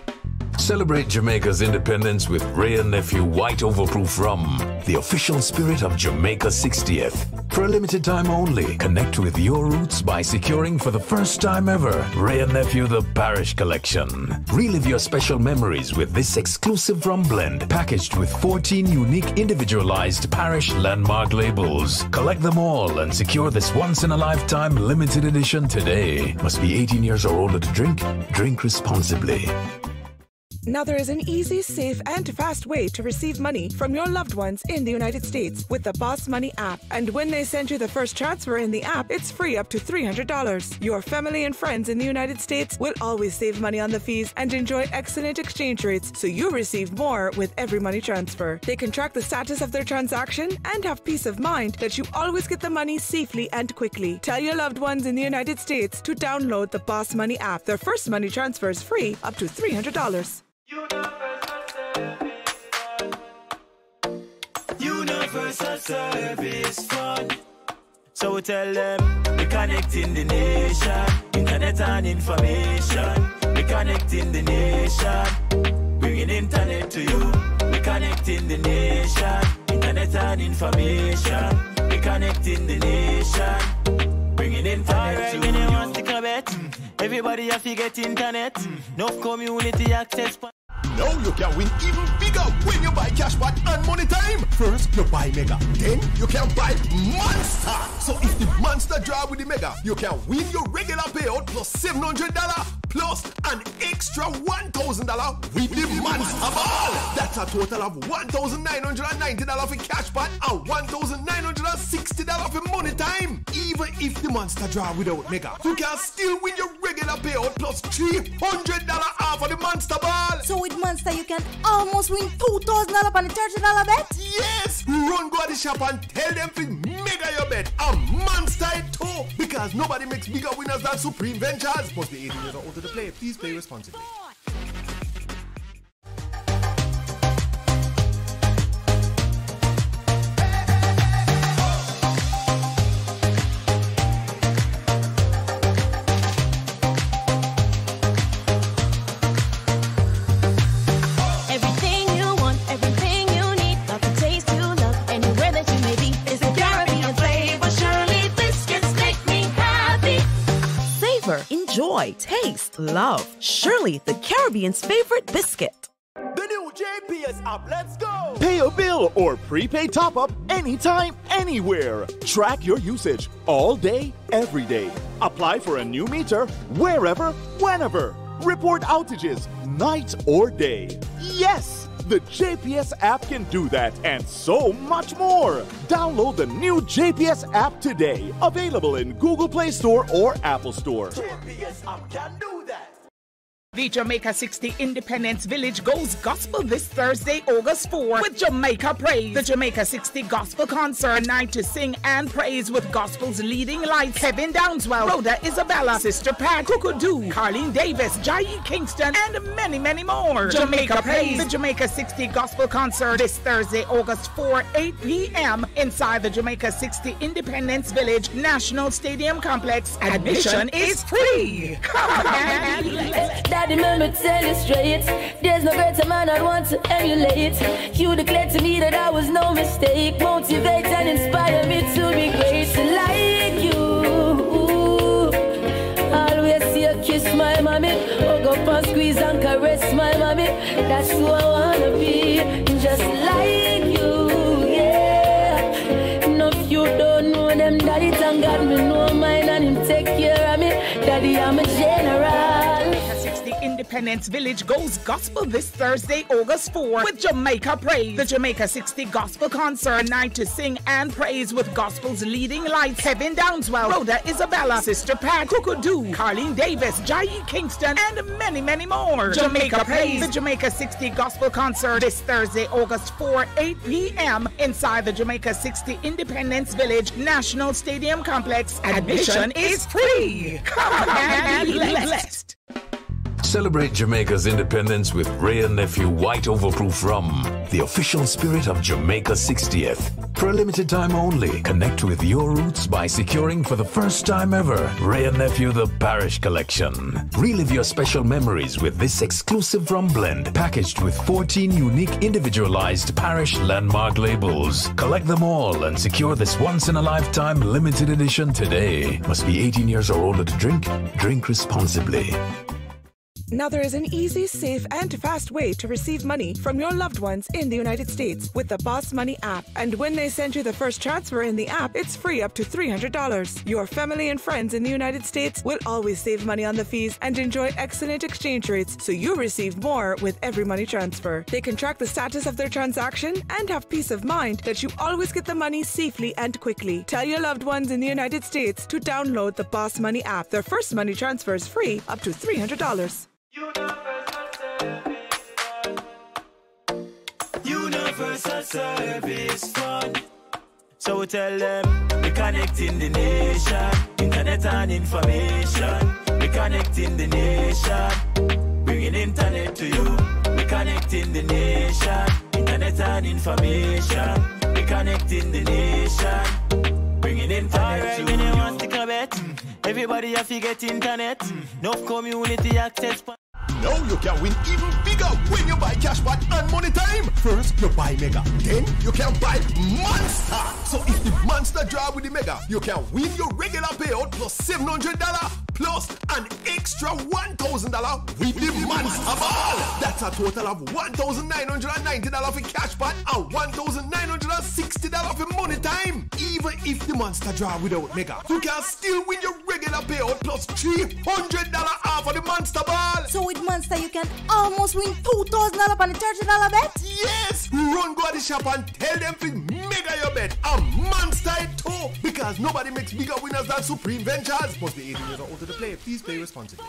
S11: Celebrate Jamaica's independence with Ray and Nephew White Overproof Rum, the official spirit of Jamaica 60th. For a limited time only, connect with your roots by securing for the first time ever Ray and Nephew the Parish Collection. Relive your special memories with this exclusive rum blend packaged with 14 unique individualized Parish landmark labels. Collect them all and secure this once-in-a-lifetime limited edition today. Must be 18 years or older to drink. Drink responsibly.
S12: Now there is an easy, safe, and fast way to receive money from your loved ones in the United States with the Boss Money app. And when they send you the first transfer in the app, it's free up to $300. Your family and friends in the United States will always save money on the fees and enjoy excellent exchange rates, so you receive more with every money transfer. They can track the status of their transaction and have peace of mind that you always get the money safely and quickly. Tell your loved ones in the United States to download the Boss Money app. Their first money transfer is free up to $300.
S13: Universal Service Fund. So we tell them, we connecting the nation, internet and information. We connecting the nation, bringing internet to you. We connecting the nation, internet and information. We connecting the nation, bringing internet to you. Everybody have to get internet. No community access.
S14: Now you can win even bigger when you buy Cashpot and Money Time. First, you buy Mega. Then, you can buy Monster. So if the Monster draw with the Mega, you can win your regular payout plus $700 plus an extra $1,000 with the Monster Ball. That's a total of $1,990 for Cashpot and $1,960 for Money Time. Even if the Monster draw without Mega, you can still win your regular payout plus $300 off of the Monster Ball.
S15: So with Monster, you can almost win $2,000 on a $30 bet?
S14: Yes! Run go to the shop and tell them to mega your bet. And Monster it too. Because nobody makes bigger winners than Supreme Ventures. Must be 18 years or older to play. Please play responsibly.
S16: Enjoy, taste, love. Surely the Caribbean's favorite biscuit.
S17: The new JPS app, let's go! Pay a bill or prepaid top-up anytime, anywhere. Track your usage all day, every day. Apply for a new meter wherever, whenever. Report outages, night or day. Yes! The JPS app can do that and so much more. Download the new JPS app today. Available in Google Play Store or Apple Store.
S13: JPS app can do that.
S18: The Jamaica 60 Independence Village goes gospel this Thursday, August 4, with Jamaica Praise. The Jamaica 60 Gospel Concert, night to sing and praise with gospel's leading lights. Kevin Downswell, Rhoda Isabella, Sister Pat, Kukudu, Carlene Davis, J.E. Kingston, and many, many more. Jamaica Praise. The Jamaica 60 Gospel Concert this Thursday, August 4, 8 p.m. inside the Jamaica 60 Independence Village National Stadium Complex. Admission is free. Come on.
S19: Daddy, let me tell you straight, there's no greater man I want to emulate. You declared to me that I was no mistake. Motivate and inspire me to be great like you. Always see you kiss my mommy, hug up and squeeze and caress my mommy. That's who I wanna be, just like you, yeah. No, if you don't know them, daddy, thank God me know mine and him take care of me. Daddy, I'm a general.
S18: Independence Village goes gospel this Thursday, August 4, with Jamaica Praise. The Jamaica 60 Gospel Concert, night to sing and praise with gospel's leading lights. Kevin Downswell, Rhoda Isabella, Sister Pat, Kukudu, Carlene Davis, J.E. Kingston, and many, many more. Jamaica Praise. The Jamaica 60 Gospel Concert this Thursday, August 4, 8 p.m. inside the Jamaica 60 Independence Village National Stadium Complex. Admission is free. Come on and be blessed.
S11: Celebrate Jamaica's independence with Ray and Nephew White Overproof Rum, the official spirit of Jamaica 60th. For a limited time only, connect with your roots by securing for the first time ever Ray and Nephew the Parish Collection. Relive your special memories with this exclusive rum blend packaged with 14 unique individualized Parish landmark labels. Collect them all and secure this once-in-a-lifetime limited edition today. Must be 18 years or older to drink. Drink responsibly.
S12: Now there is an easy, safe, and fast way to receive money from your loved ones in the United States with the Boss Money app. And when they send you the first transfer in the app, it's free up to $300. Your family and friends in the United States will always save money on the fees and enjoy excellent exchange rates, so you receive more with every money transfer. They can track the status of their transaction and have peace of mind that you always get the money safely and quickly. Tell your loved ones in the United States to download the Boss Money app. Their first money transfer is free up to $300.
S13: Universal Service Fund. So we tell them, we connecting the nation, internet and information. We connecting the nation, bringing internet to you. We connecting the nation, internet and information. We connecting the nation, bringing internet to you. Alright, want to stick a bet. Everybody have to get internet. No community access.
S14: Now you can win even bigger when you buy Cashpot and Money Time. First, you buy Mega. Then, you can buy Monster. So if the Monster draw with the Mega, you can win your regular payout plus $700 plus an extra $1,000 with the Monster Ball. That's a total of $1,990 for Cashpot and $1,960 for Money Time. Even if the Monster draw without Mega, you can still win your regular payout plus $300 off of the Monster Ball.
S15: So with Monster, you can almost win $2,000 on a $30 bet?
S14: Yes! Run go to the shop and tell them to mega your bet. A Monster it too! Because nobody makes bigger winners than Supreme Ventures. Must be 18 years old to the play. Please play responsibly.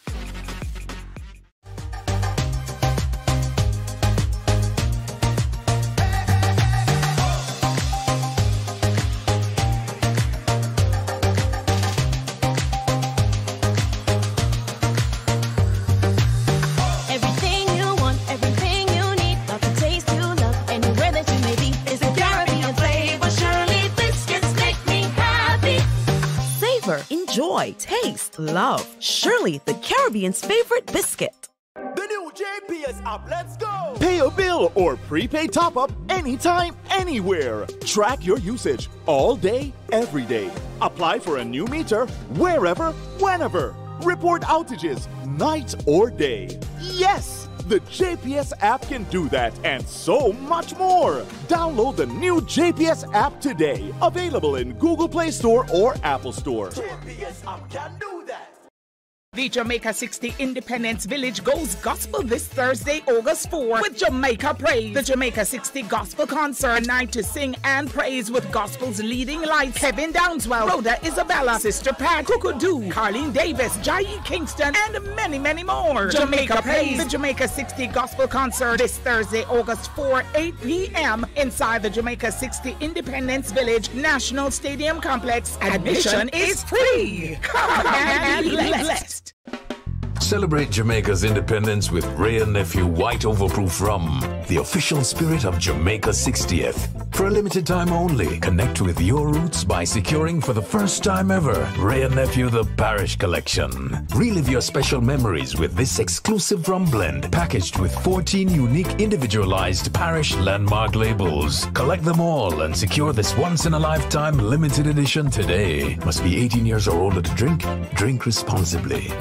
S16: Enjoy, taste, love. Surely the Caribbean's favorite biscuit.
S17: The new JPS app, let's go! Pay a bill or prepaid top-up anytime, anywhere. Track your usage all day, every day. Apply for a new meter wherever, whenever. Report outages night or day. Yes! The JPS app can do that and so much more. Download the new JPS app today. Available in Google Play Store or Apple Store.
S13: JPS app can do that.
S18: The Jamaica 60 Independence Village goes gospel this Thursday, August 4 with Jamaica Praise. The Jamaica 60 Gospel Concert, night to sing and praise with gospel's leading lights. Kevin Downswell, Rhoda Isabella, Sister Pat, Kukudu, Carlene Davis, Jai Kingston, and many, many more. Jamaica Praise. The Jamaica 60 Gospel Concert this Thursday, August 4, 8 p.m. inside the Jamaica 60 Independence Village National Stadium Complex. Admission is free. Come and be blessed.
S11: Celebrate Jamaica's independence with Ray and Nephew White Overproof Rum, the official spirit of Jamaica 60th. For a limited time only, connect with your roots by securing for the first time ever Ray and Nephew the Parish Collection. Relive your special memories with this exclusive rum blend packaged with 14 unique individualized Parish landmark labels. Collect them all and secure this once-in-a-lifetime limited edition today. Must be 18 years or older to drink. Drink responsibly.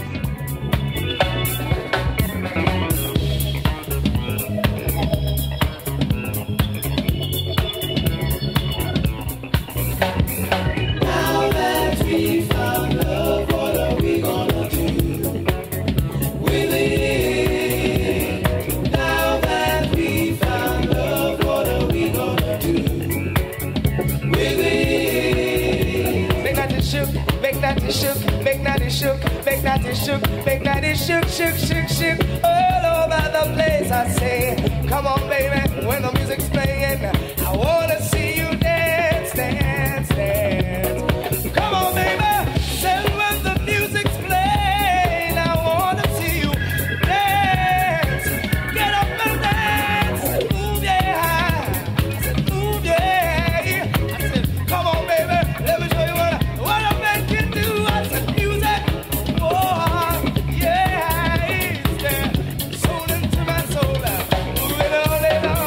S20: Shook, all over the place. I say, come on, baby, when the music's playing, I wanna see you dance, dance, dance. Come on, baby, say when the music's playing, I wanna see you dance. Get up and dance, move yeah, move yeah. I said, come on, baby, let me show you what a man can do. I said, music, oh. Soul into my soul, move it all in.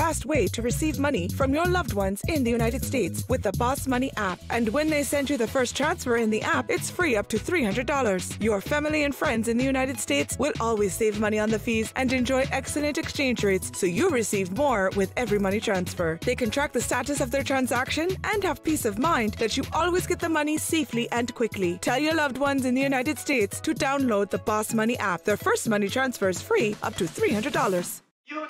S12: fast way to receive money from your loved ones in the United States with the Boss Money app. And when they send you the first transfer in the app, it's free up to $300. Your family and friends in the United States will always save money on the fees and enjoy excellent exchange rates, so you receive more with every money transfer. They can track the status of their transaction and have peace of mind that you always get the money safely and quickly. Tell your loved ones in the United States to download the Boss Money app. Their first money transfer is free up to $300.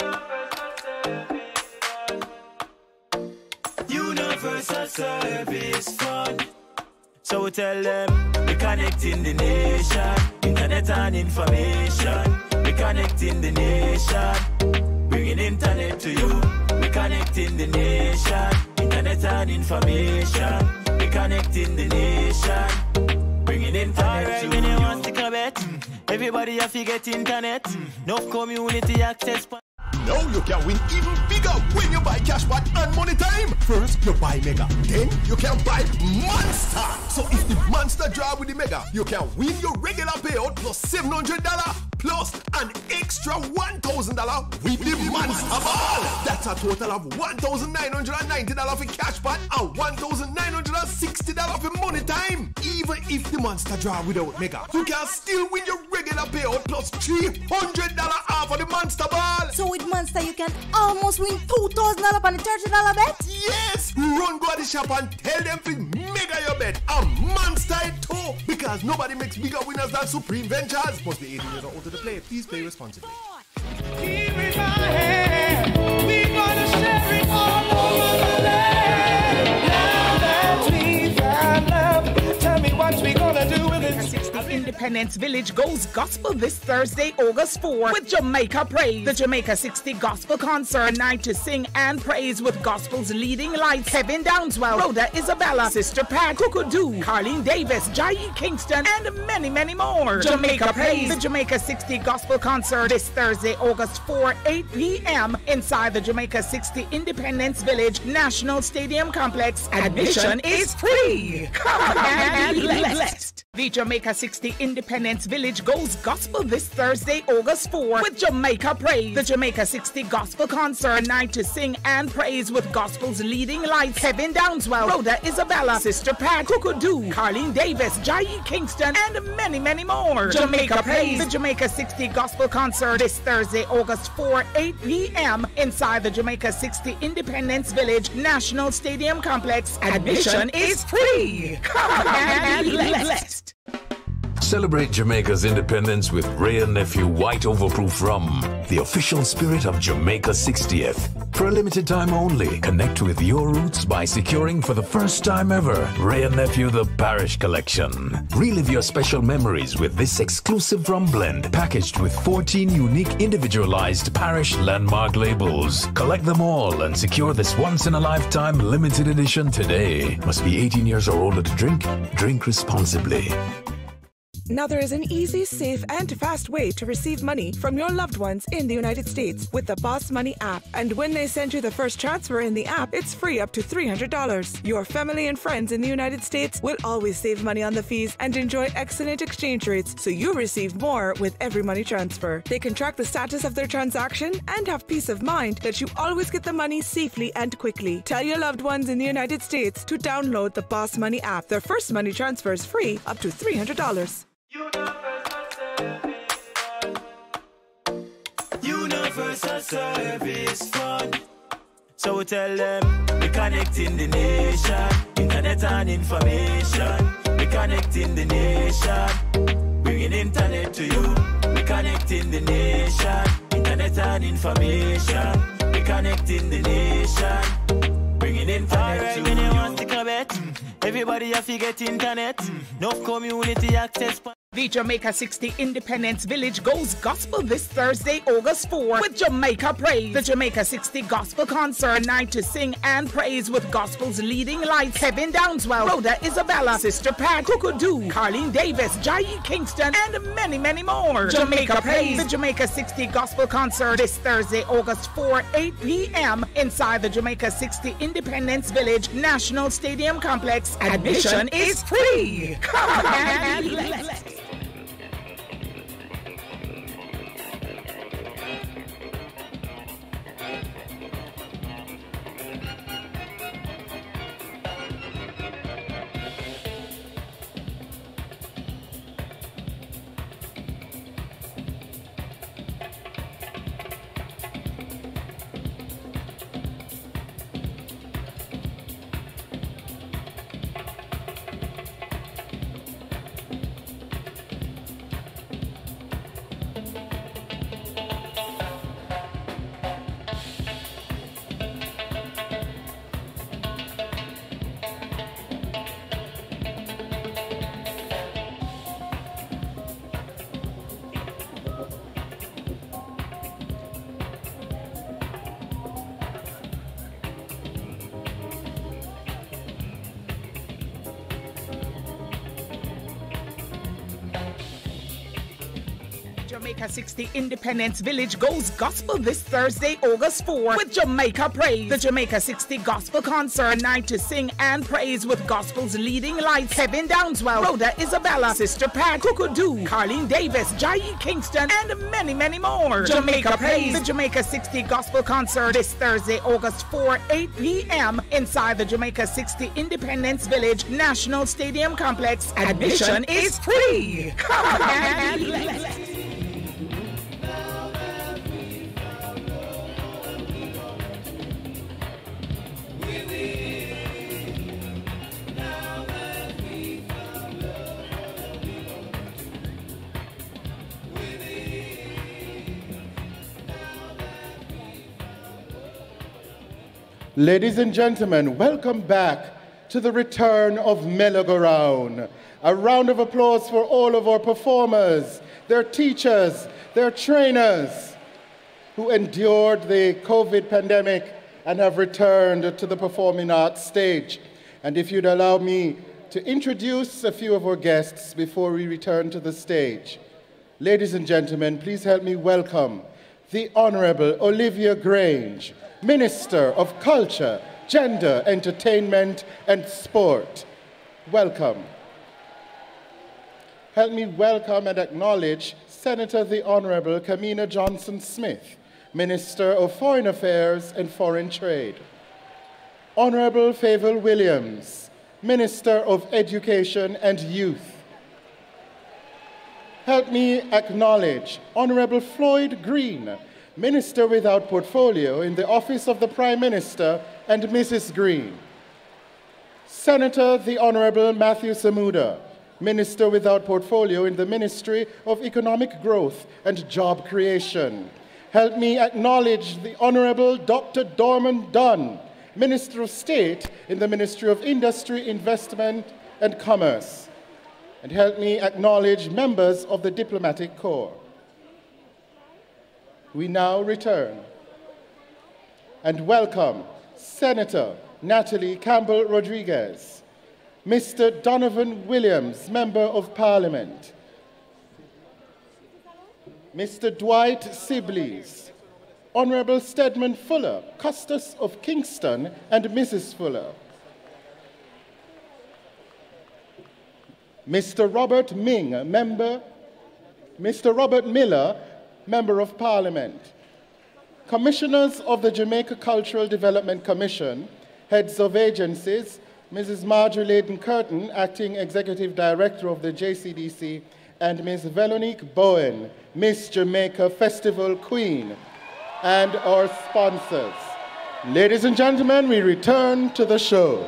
S13: Universal service fund. So we tell them, we connecting the nation, internet and information. We connecting the nation, bringing internet to you. We connecting the nation, internet and information. We connecting the nation, bringing internet to you. Anyone stick a bet? Everybody have to get internet. No community access.
S14: Now you can win even bigger when you buy Cashpot and Money Time. First, you buy Mega. Then, you can buy Monster. So if the Monster draw with the Mega, you can win your regular payout plus $700 plus an extra $1,000 with the Monster Ball. That's a total of $1,990 for Cashpot and $1,960 for Money Time. Even if the Monster draw without Mega, you can still win your regular payout plus $300 off of the Monster Ball.
S15: So with Monster, you can almost win $2,000 on a $30 bet?
S14: Yes! Run go to the shop and tell them to mega your bet. And Monster it too. Because nobody makes bigger winners than Supreme Ventures. Must be 18 years or older to play. Please play responsibly.
S20: Keep it in my hand. We gonna share it all over the land. Now that we found love, tell me what we gonna do with it.
S18: Independence Village goes gospel this Thursday, August 4, with Jamaica Praise. The Jamaica 60 Gospel Concert, night to sing and praise with gospel's leading lights: Kevin Downswell, Rhoda Isabella, Sister Pat, Kukudu, Carlene Davis, JIS Kingston, and many, many more. Jamaica Praise. The Jamaica 60 Gospel Concert this Thursday, August 4, 8 p.m. inside the Jamaica 60 Independence Village National Stadium Complex. Admission is free. Come and be blessed. The Jamaica 60 Independence Village goes gospel this Thursday, August 4, with Jamaica Praise. The Jamaica 60 Gospel Concert, night to sing and praise with gospel's leading lights: Kevin Downswell, Rhoda Isabella, Sister Pat, Kukudu, Carlene Davis, JIS Kingston, and many, many more. Jamaica Praise. The Jamaica 60 Gospel Concert this Thursday, August 4, 8 p.m. inside the Jamaica 60 Independence Village National Stadium Complex. Admission is free. Come and be blessed.
S11: Celebrate Jamaica's independence with Ray and Nephew White Overproof Rum, the official spirit of Jamaica 60th. For a limited time only, connect with your roots by securing for the first time ever Ray and Nephew The Parish Collection. Relive your special memories with this exclusive rum blend packaged with 14 unique individualized parish landmark labels. Collect them all and secure this once-in-a-lifetime limited edition today. Must be 18 years or older to drink. Drink responsibly.
S12: Now there is an easy, safe, and fast way to receive money from your loved ones in the United States with the Boss Money app. And when they send you the first transfer in the app, it's free up to $300. Your family and friends in the United States will always save money on the fees and enjoy excellent exchange rates, so you receive more with every money transfer. They can track the status of their transaction and have peace of mind that you always get the money safely and quickly. Tell your loved ones in the United States to download the Boss Money app. Their first money transfer is free up to $300.
S13: Universal service fund. So we tell them, we connecting the nation, internet and information. We connecting the nation, bringing internet to you. We connecting the nation, internet and information. We connecting the nation, bringing internet to you. Anyone stick a bet? Everybody have to get internet. No community access.
S18: The Jamaica 60 Independence Village goes gospel this Thursday, August 4, with Jamaica Praise. The Jamaica 60 Gospel Concert, night to sing and praise with gospel's leading lights: Kevin Downswell, Rhoda Isabella, Sister Pat, Kukudu, Carlene Davis, JIS Kingston, and many, many more. Jamaica Praise. The Jamaica 60 Gospel Concert this Thursday, August 4, 8 p.m. inside the Jamaica 60 Independence Village National Stadium Complex. Admission is free. Come and be blessed. Jamaica 60 Independence Village goes gospel this Thursday, August 4 with Jamaica Praise. The Jamaica 60 Gospel Concert, night to sing and praise with gospel's leading lights. Kevin Downswell, Rhoda Isabella, Sister Pat, Kukudu, Carlene Davis, J.E. Kingston, and many, many more. Jamaica Praise. The Jamaica 60 Gospel Concert this Thursday, August 4, 8 p.m. inside the Jamaica 60 Independence Village National Stadium Complex. Admission is free. Come and be blessed.
S21: Ladies and gentlemen, welcome back to the return of Mello-Go-Roun. A round of applause for all of our performers, their teachers, their trainers, who endured the COVID pandemic and have returned to the performing arts stage. And if you'd allow me to introduce a few of our guests before we return to the stage. Ladies and gentlemen, please help me welcome the Honorable Olivia Grange, Minister of Culture, Gender, Entertainment, and Sport. Welcome. Help me welcome and acknowledge Senator the Honorable Kamina Johnson-Smith, Minister of Foreign Affairs and Foreign Trade. Honorable Favour Williams, Minister of Education and Youth. Help me acknowledge Honorable Floyd Green, Minister without portfolio in the Office of the Prime Minister and Mrs. Green. Senator the Honorable Matthew Samuda, Minister without portfolio in the Ministry of Economic Growth and Job Creation. Help me acknowledge the Honorable Dr. Dorman Dunn, Minister of State in the Ministry of Industry, Investment and Commerce. And help me acknowledge members of the Diplomatic Corps. We now return and welcome Senator Natalie Campbell Rodriguez, Mr. Donovan Williams, Member of Parliament, Mr. Dwight Sibley's, Honorable Stedman Fuller, Custos of Kingston, and Mrs. Fuller, Mr. Robert Ming, Member, Mr. Robert Miller, Member of Parliament, Commissioners of the Jamaica Cultural Development Commission, Heads of Agencies, Mrs. Marjorie Layden-Curtin, Acting Executive Director of the JCDC, and Ms. Veronique Bowen, Miss Jamaica Festival Queen, and our sponsors. Ladies and gentlemen, we return to the show.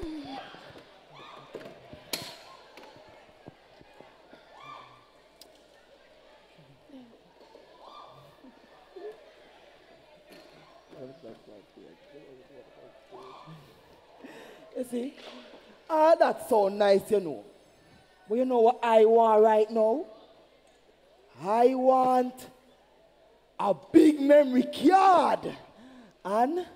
S3: You see? Ah, that's so nice, you know. But you know what I want right now? I want a big memory card and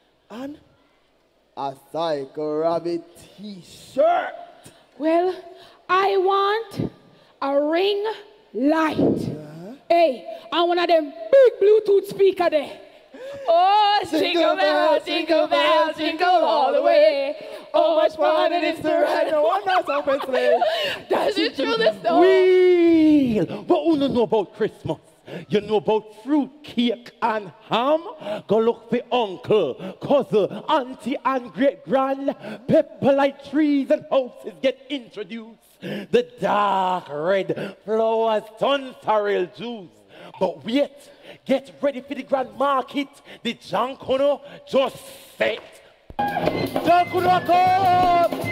S3: a Psycho Rabbit t-shirt.
S2: Well, I want a ring light. Hey, I want one of them big Bluetooth speaker there. Oh, jingle bells, jingle bells, jingle all the way. Oh, much fun it is to ride a one-horse open sleigh. Does it true this though?
S4: Well, but who don't know about Christmas? You know about fruit cake and ham? Go look for uncle, cousin, auntie and great-grand. Pepper like trees and houses get introduced. The dark red flowers turn sorrel juice. But wait, get ready for the grand market. The Jankono just set. Jankono come!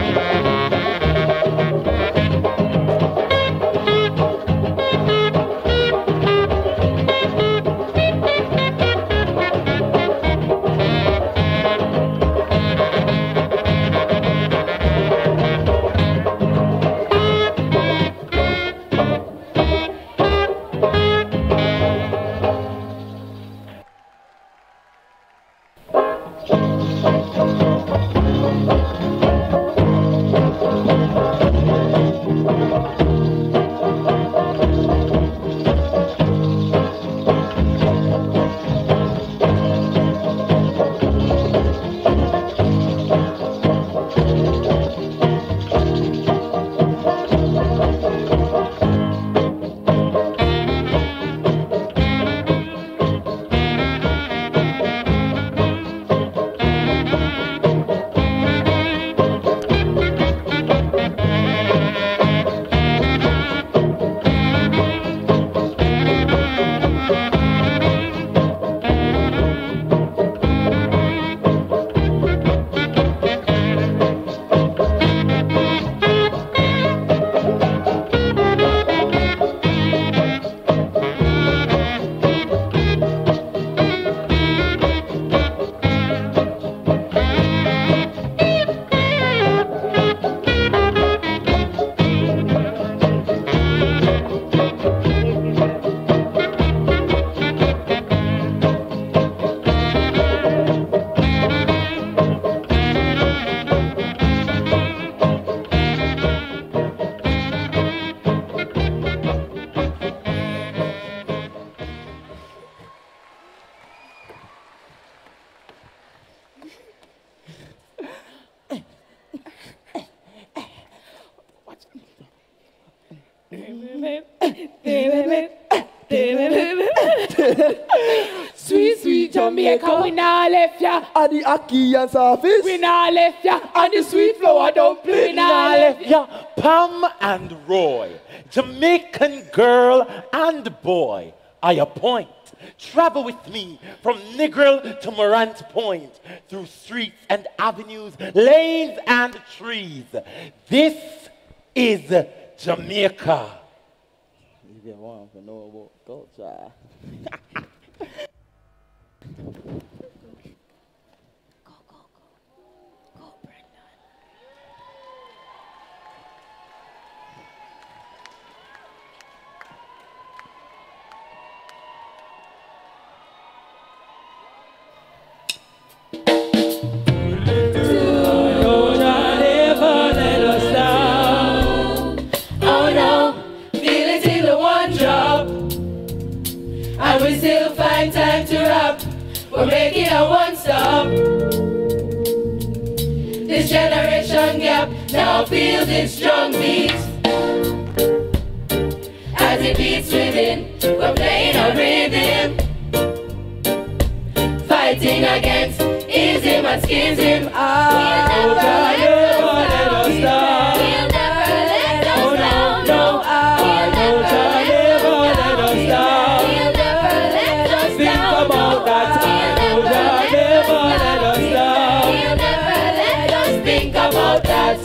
S2: Sweet, sweet Jamaica, we not left ya.
S3: At the Akians office.
S2: We not left ya. And the sweet flower dumpling. We not left ya.
S4: Pam and Roy, Jamaican girl and boy, I appoint. Travel with me from Negril to Morant Point, through streets and avenues, lanes and trees. This is Jamaica.
S3: If you want to know about culture.
S19: And we still find time to rap. We're making a one-stop. This generation gap now feels its strong beats. As it beats within, we're playing a rhythm. Fighting against ism and schism. We'll never let us down. We'll never let us down. No, we'll never let us down. About that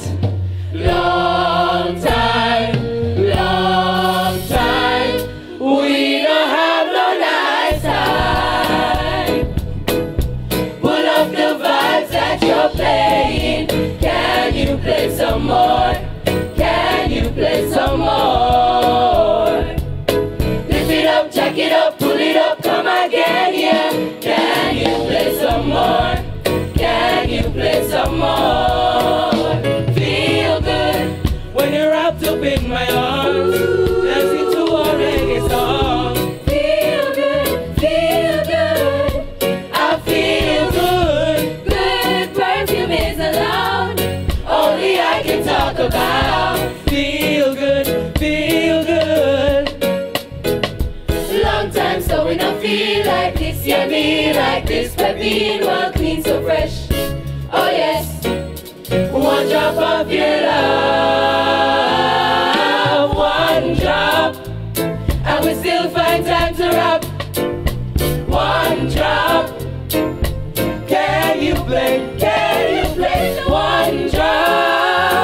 S19: long time, we don't have no nice time. Pull up the vibes that you're playing. Can you play some more? Can you play some more? Lift it up, jack it up, pull it up, come again, yeah. Can you play some more? Can you play some more? When you're wrapped up in my arms, dancing to a reggae song. Feel good, I feel good. Good perfume is allowed, only I can talk about. Feel good. Long time so we don't feel like this, yeah, me like this. Pepin, well clean, so fresh. Oh yes, one drop of your love, one drop, and we still find time to rap. One drop, can you play? One drop,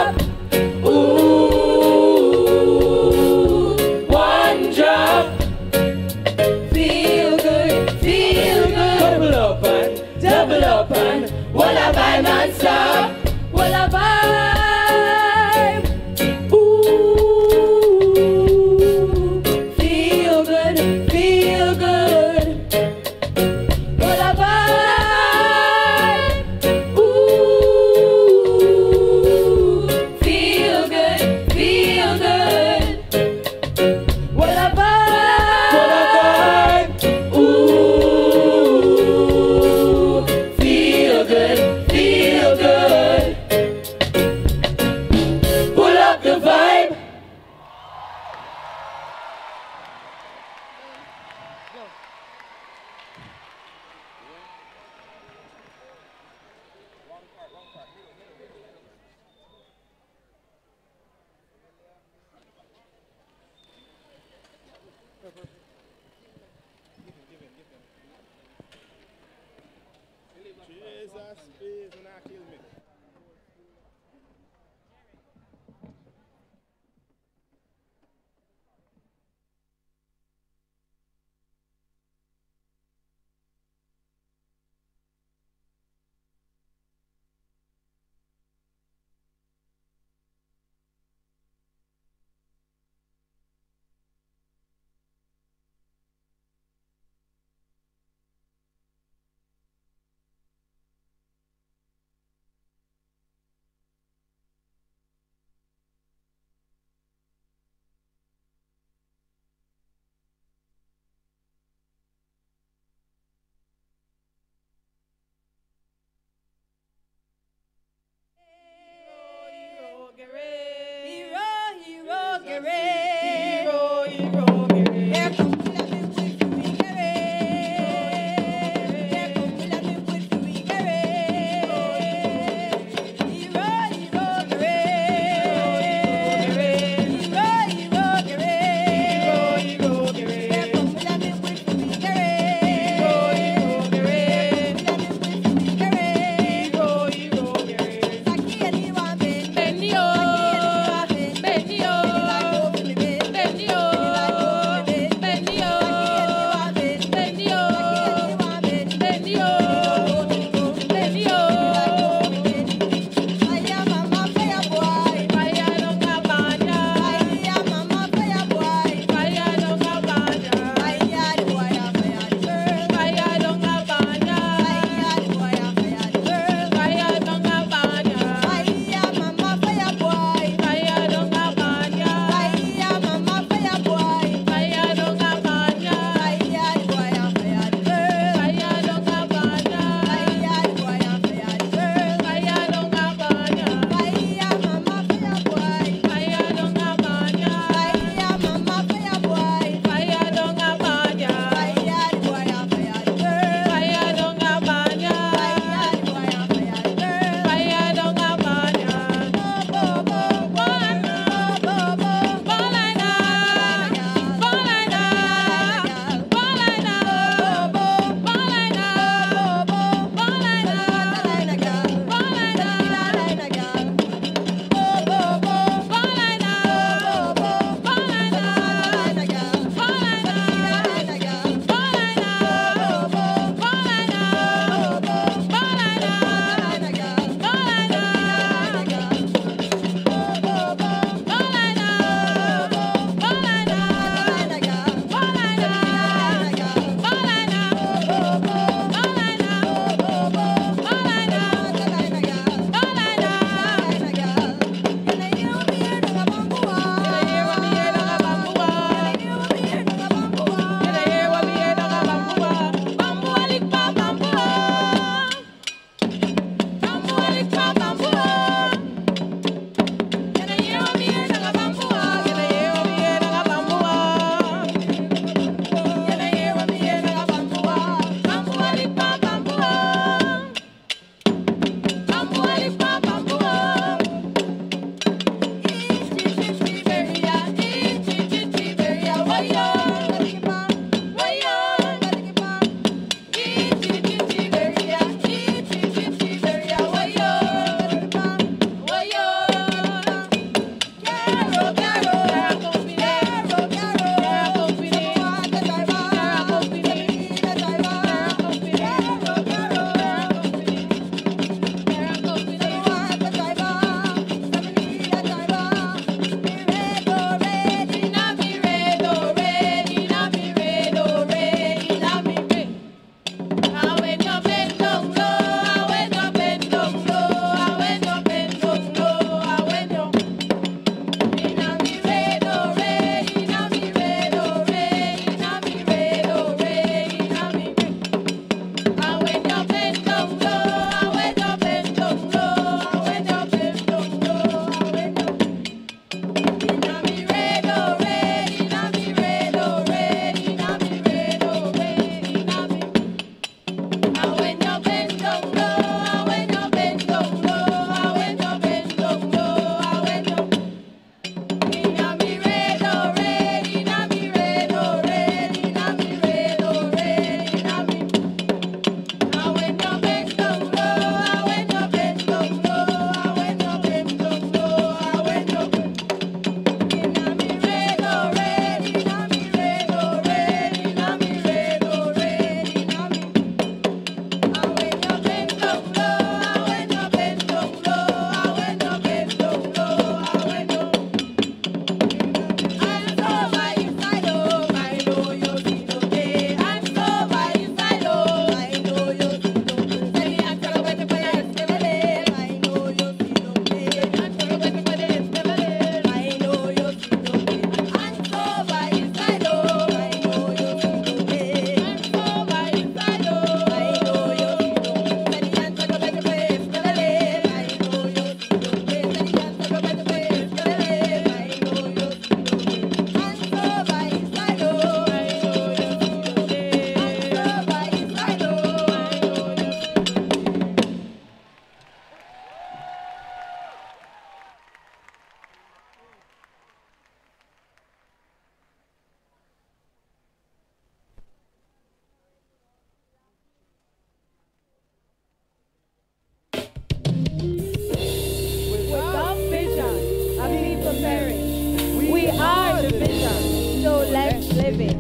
S2: Live it.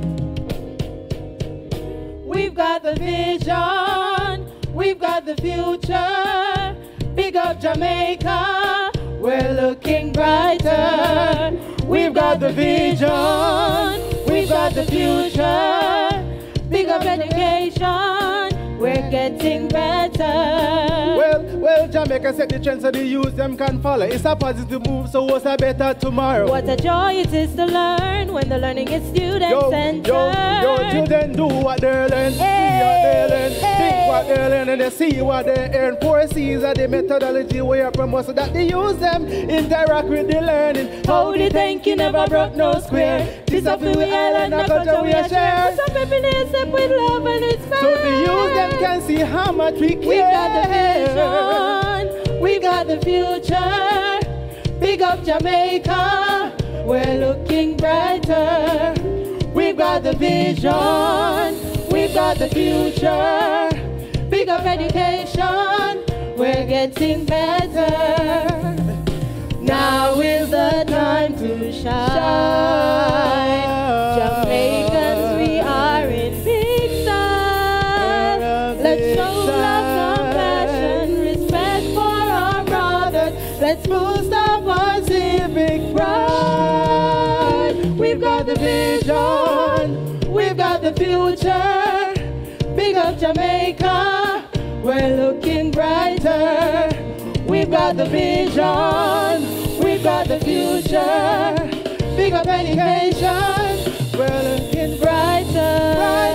S2: We've got the vision, we've got the future. Big up Jamaica, we're looking brighter. We've got the vision, we've got the future. Big up education, we're getting better.
S1: Well, Jamaica set the trend so the youth them can follow. It's a positive move, so what's a better tomorrow?
S2: What a joy it is to learn when the learning is student-centered.
S1: Yo, children do what they learn, see what they learn, think what they learn, and they see what they earn. 4 C's are the methodology we are promote so that they use them, interact with the learning. How the thinking never broke no square. This of the island, a culture we are share.
S2: Some people they step with love and it's fair.
S1: So the youth them can see how much we care.
S2: We got the vision, we got the future. Big up Jamaica, we're looking brighter. We've got the vision, we've got the future. Big up education, we're getting better. Now is the time to shine. Jamaicans, we are in big style. Let's show love, compassion, respect for our brothers. Let's boost our civic pride. We've got the vision, we've got the future. Big up Jamaica, we're looking brighter. We've got the vision, we've got the future. Big up education, we're looking brighter.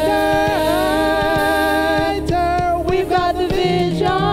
S2: Brighter, we've got the vision.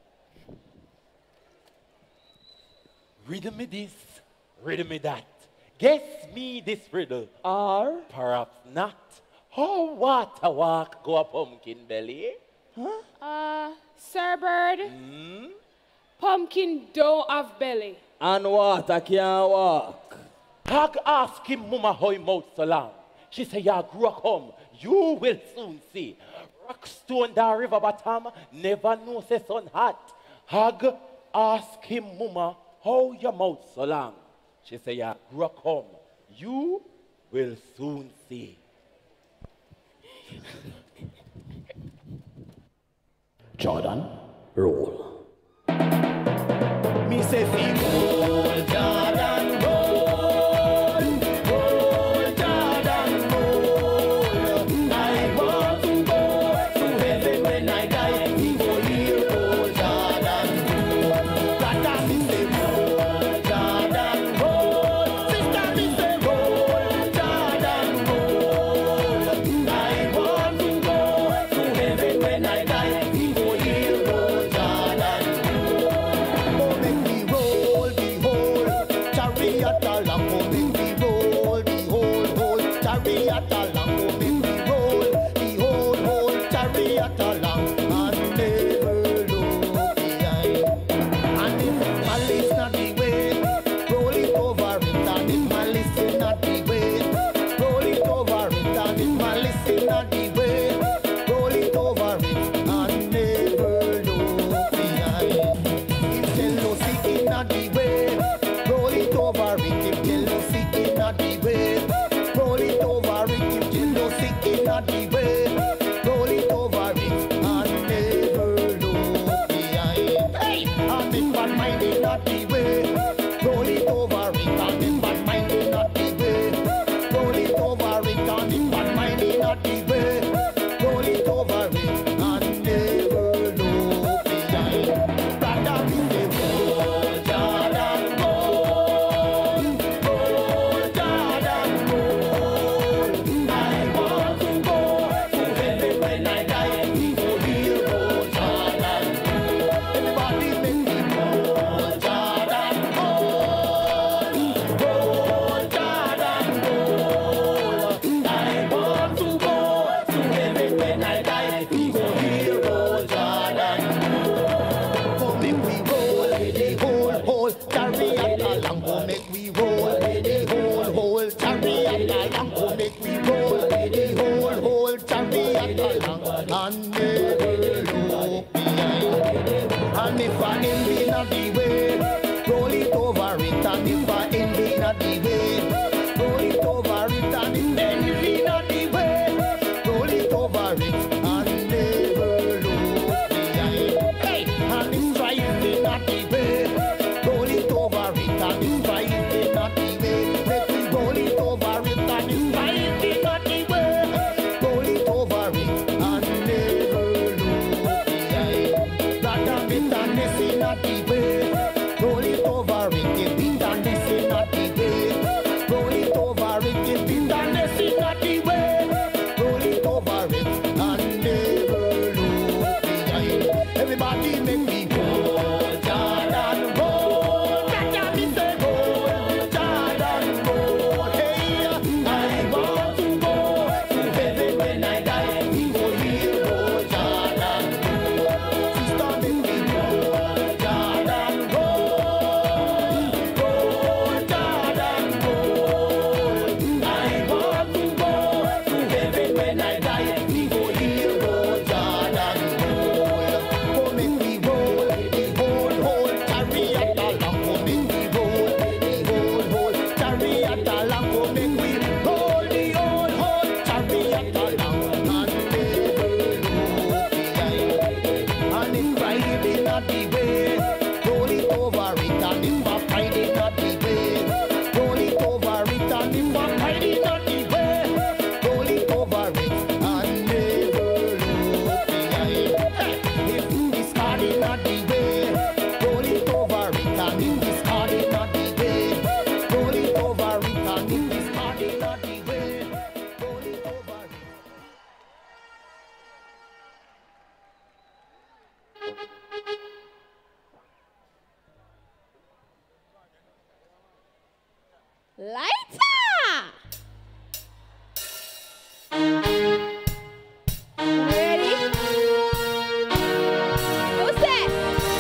S4: Rhythm me this, rhythm me that. Guess me this riddle.
S3: Or?
S4: Perhaps not. How water walk go a pumpkin belly?
S7: Sir Bird. Pumpkin don't have belly.
S3: And water can't walk.
S4: Hag ask him mama how him mouth so long. She say, ya grow come, you will soon see. Rockstone da river bottom, never know say sun hot. Hag ask him mama how your mouth so long. She say, ya grow come, you will soon see.
S22: Jordan, roll.
S20: Me say roll, Jordan, roll, roll, Jordan, roll. I want to go to heaven when I die. We go here, roll, Jordan, roll. Brother, me say roll, Jordan, roll. Sister, me say roll, Jordan, roll. I want to go to heaven when I die. We go here, roll, Jordan. Oh, make me roll the whole chariot along. Oh, make me roll the whole chariot along. Oh, make me roll the whole chariot along. And never look behind. And if malice not the way, roll it over it. And if malice is not the way, roll it over it. And if malice is not the way, roll it over it. And never look behind. If jealousy is not the way, roll it over it. If jealousy is not the way, roll it over it. If jealousy is not the way, roll it over it. And never look behind. Hey! And if bad mind is not the way, roll it over it. And if bad mind is not the way, roll it over it. And if bad mind is not the way, roll it over it. And never look behind. Brother, we say roll, Jordan, roll, roll, Jordan, roll. I want to go to heaven when I die. We go here, roll, Jordan, roll. Everybody make me roll, Jordan, roll, roll, Jordan, roll. I want to go to heaven when I die. We go here, roll, Jordan, roll. Oh, make we roll the whole chariot along. Oh, make we roll the whole chariot along. Oh, make we roll the whole chariot along. And never look behind. And if I envy not the way, roll it over it. And if I envy not the way, roll it over it. And if envy not the way, roll it over it. And never look behind. Hey! And if strife is not the way, roll it over it. And if strife is not the way, make me roll it over it. And if strife is not the way, roll it over it. And never look behind. Brother, bitterness is not the way, roll it over it. If bitterness is not
S2: Lighter! Ready? Who's that?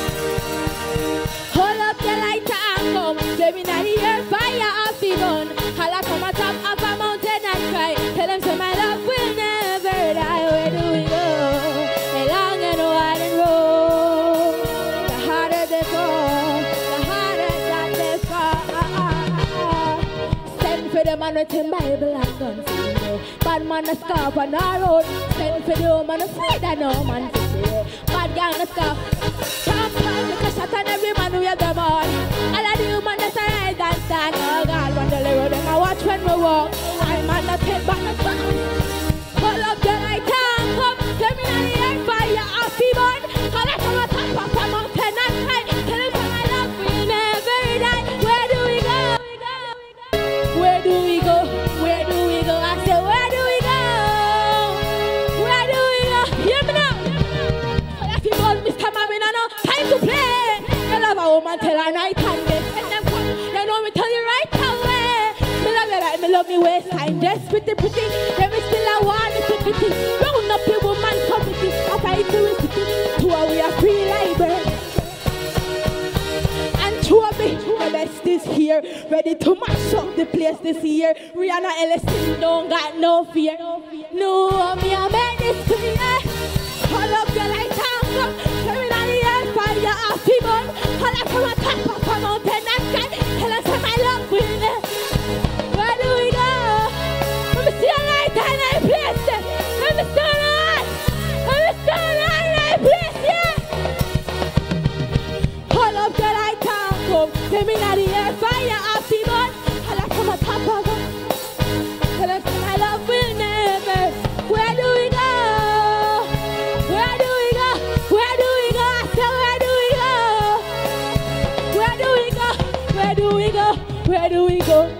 S2: Hold up the lighter and come. Let me know the air fire off the gun. Holla from the top of a mountain and cry. Tell them say my love will never die. Where do we go? A long and wide and road. The harder they go, the harder that they fall. Send for the man with him Bible and guns. Bad man a scarf on our road. Send for the woman afraid that no man to see. Bad gang a scarf. Come on, make a shot on every man who have them on. All of the woman that's a ride and stand. Oh God, when the road them I watch when we walk. I'm on the tape back the song. Hold up the light and come. Tell me now the air fire off the burn. Call it from the top of a mountain and cry. Tell them my love will never die. Where do we go? Where do we go? Where do we go? I say where do we go? Where do we go? Hear me now. If you want Mr. Marina, no time to play. You love a woman till her night and day. And them come, you know me tell you right away. Me love you like me love me waist time. Just pretty. Then me still a want it to pretty. Round up your woman committee. After it to city. To a we are free like birds. And two of me, the best is here. Ready to mash up the place this year. Rihanna Ellison don't got no fear. No, me a man this clear. Hold up your light and come. Carry on the air fire off the burn. Hold up from the top of a mountain and sky. Tell us my love will never. Where do we go? Let me see a light and I place it. Let me see a light. Let me see a light and I place it. Hold up the light and come. Let me know the air fire off the burn. Hold up from the top of a. Tell us my love will never. Where do we go? Where do we go? Where do we go? I said where do we go? Where do we go? Where do we go? Where do we go?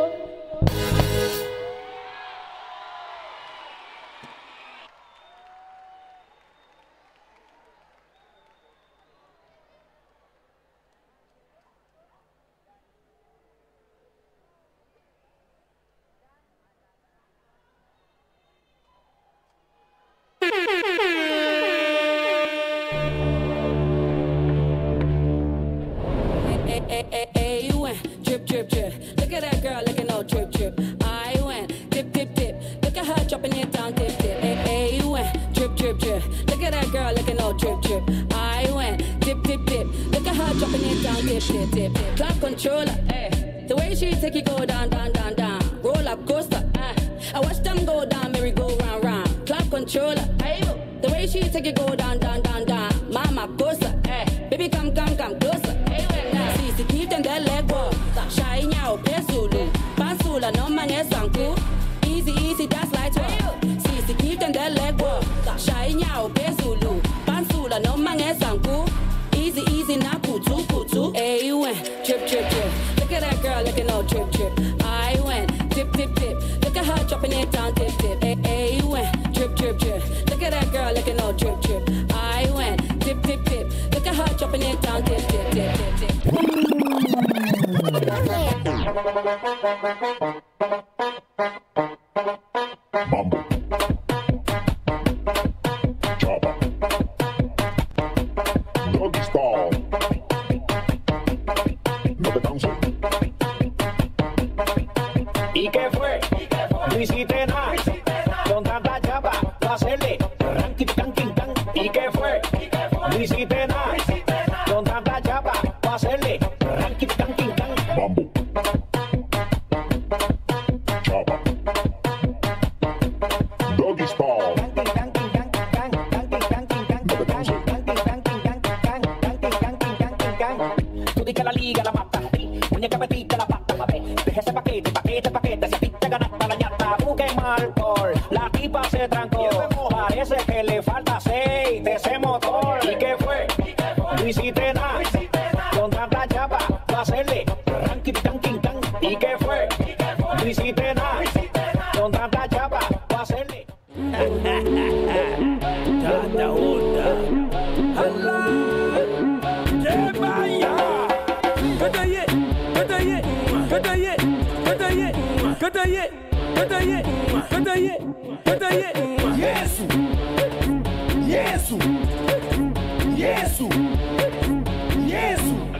S19: You went drip, drip, drip. Look at that girl looking all drip, drip. I went dip, dip, dip. Look at her dropping it down, dip, dip. You went drip, drip, drip. Look at that girl looking all drip, drip. I went dip, dip, dip. Look at her dropping it down, dip, dip, dip. Club controller, the way she take you go down, down, down, down. Roll up coaster, I watch them go down, merry go round, round. Club controller, the way she take you go down, down, down, down. Mama coaster, baby come closer. Si keep them their leg walk. Shine out, Pesulu. Pansula, no man is uncle. Easy, that's light work. Si keep them their leg walk. Shine out, Pesulu. Pansula, no man is uncle. Easy, na kutu. Hey, you went trip, trip, trip. Look at that girl looking all trip, trip. I went dip, dip, dip. Look at her dropping it down, dip, dip. Hey, you went trip, trip, trip. Look at that girl looking all trip, trip. I went dip, dip, dip. Look at her dropping it down, dip, dip, dip, dip, dip.
S14: Bumble. Chopper. Doggy style. No te canso.
S10: ¿Y qué fue? No hiciste nada. Con tanta chapa, tú hacerle ranking, tanking, tan. ¿Y qué fue? No hiciste nada. Con tanta chapa, tú hacerle ranking, tanking, tan.
S14: Bumble. Chopper. Doggy style. No te canso.
S10: Tú di que la liga la mata. Muñeca petita la pata, papi. Deja ese paquete. Si ti te ganaste la ñata, busque mal por. La tipa se trancó. Parece que le falta aceite ese motor. ¿Y qué fue? No hiciste nada. Con tanta chapa, para hacerle ranking, tanking, tan. ¿Y qué fue? No hiciste nada. Con tanta chapa, para hacerle.
S13: Tanta onda. Allah. Yeah, Maya. Kataye.
S5: Yes. Yes. Yes. Yes.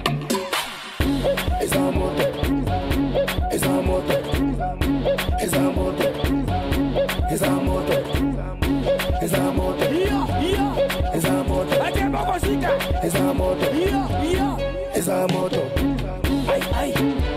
S5: It's our motto. It's our motto. It's our motto. It's our motto. It's our motto. It's our motto. It's our motto. It's our motto. Ay.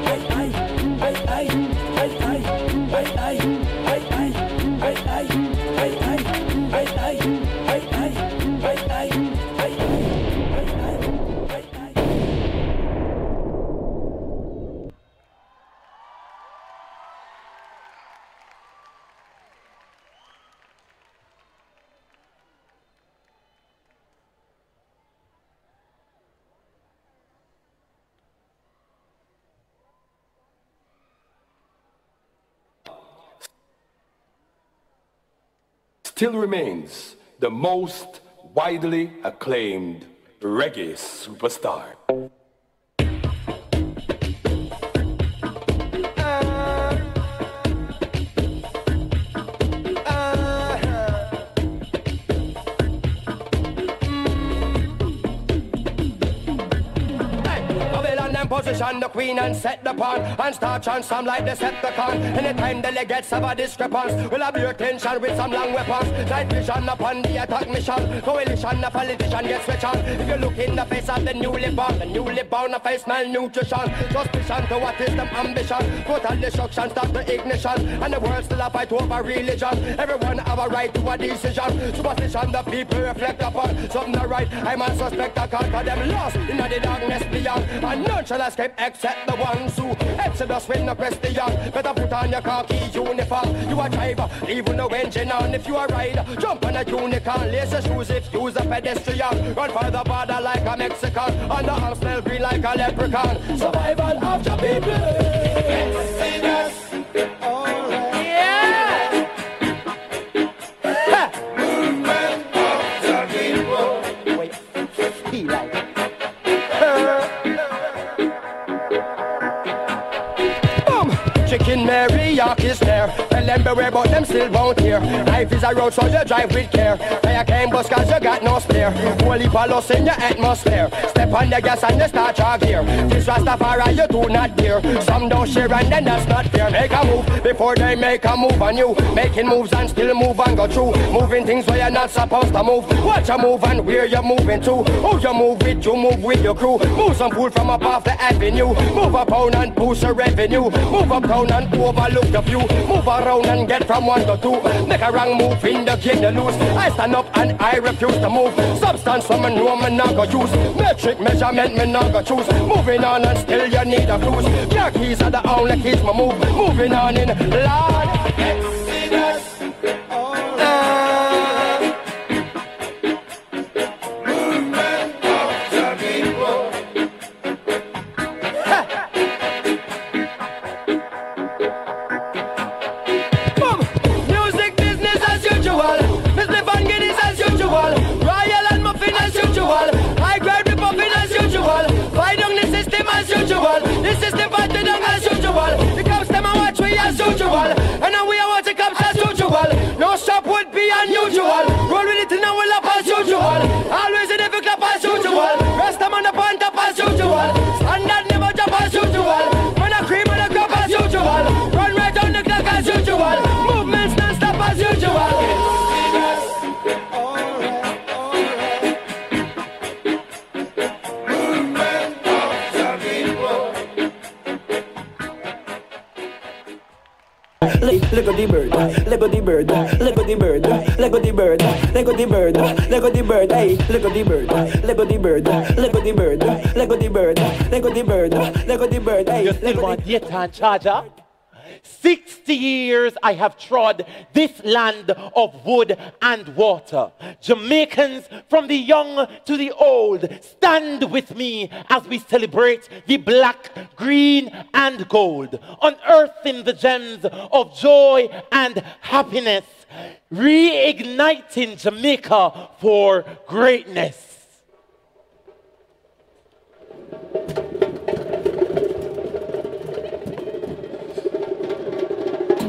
S6: Still remains the most widely acclaimed reggae superstar.
S20: Position the queen and set the pawn and start chant some like Decepticon. Anytime delegates have a discrepancy, we'll have your attention with some long weapons. Night vision upon the attack mission. Coalition, the politician gets switch on. If you look in the face of the newly born, the face malnutrition. Suspicion to what is them ambition. Total destruction, stop the ignition. And the world still a fight over religion. Everyone have a right to a decision. Superstition, the people reflect upon something not right. I'm a suspect, I can't call them lost in the darkness beyond. And none shall escape except the ones who exodus with no question. Better put on your khaki uniform. You a driver, leave no engine on. If you a rider, jump on a unicorn. Lace your shoes if you's a pedestrian. Run for the border like a Mexican. On the arm smell green like a leprechaun. Survival of the people. Exodus. Alright. Yeah. Movement of the people. Wait, he like Chicken Marriott is there. Tell them beware, but them still won't hear. Life is a road, so you drive with care. Fire came bus cause you got no spare. Holy palos in your atmosphere. Step on the gas and you start your gear. This Rastafari you do not dare. Some don't share and then that's not fair. Make a move before they make a move on you. Making moves and still move and go through. Moving things where you're not supposed to move. Watch you move and where you're moving to. Who you move with, you move with your crew. Move some food from up off the avenue. Move up down and boost your revenue. Move up down and overlook the view. Move around and get from 1 to 2. Make a wrong move in the game you lose. I stand up and I refuse to move. Substance from a no me not go use. Metric measurement me not go choose. Moving on and still you need a fuse. Your keys are the only keys me move. Moving on in Lord Exodus. Movement of the people. Music business as usual. Mr. Van Guinness as usual. Royal and Muffin as usual. High grade Republican as usual. Fight on the system as usual. The system fighting down as usual. The cops them and watch we as usual. And now we are watching cops as usual. No shop would be unusual. Roll with it and now we'll up as usual. Always in every club as usual. Rest them on the point up as usual. Standard never jump as usual. When I cream on the cup as usual. Run right on the clock as usual. Movements non-stop as usual.
S10: Lego the bird, Lego the bird, Lego the bird, Lego the bird, Lego the bird, Lego the bird, hey, Lego the bird, Lego the bird, Lego the bird, Lego the bird, Lego the bird, Lego the bird, hey.
S4: You still want the time charger? 60 years I have trod this land of wood and water. Jamaicans, from the young to the old, stand with me as we celebrate the black, green, and gold, unearthing the gems of joy and happiness, reigniting Jamaica for greatness.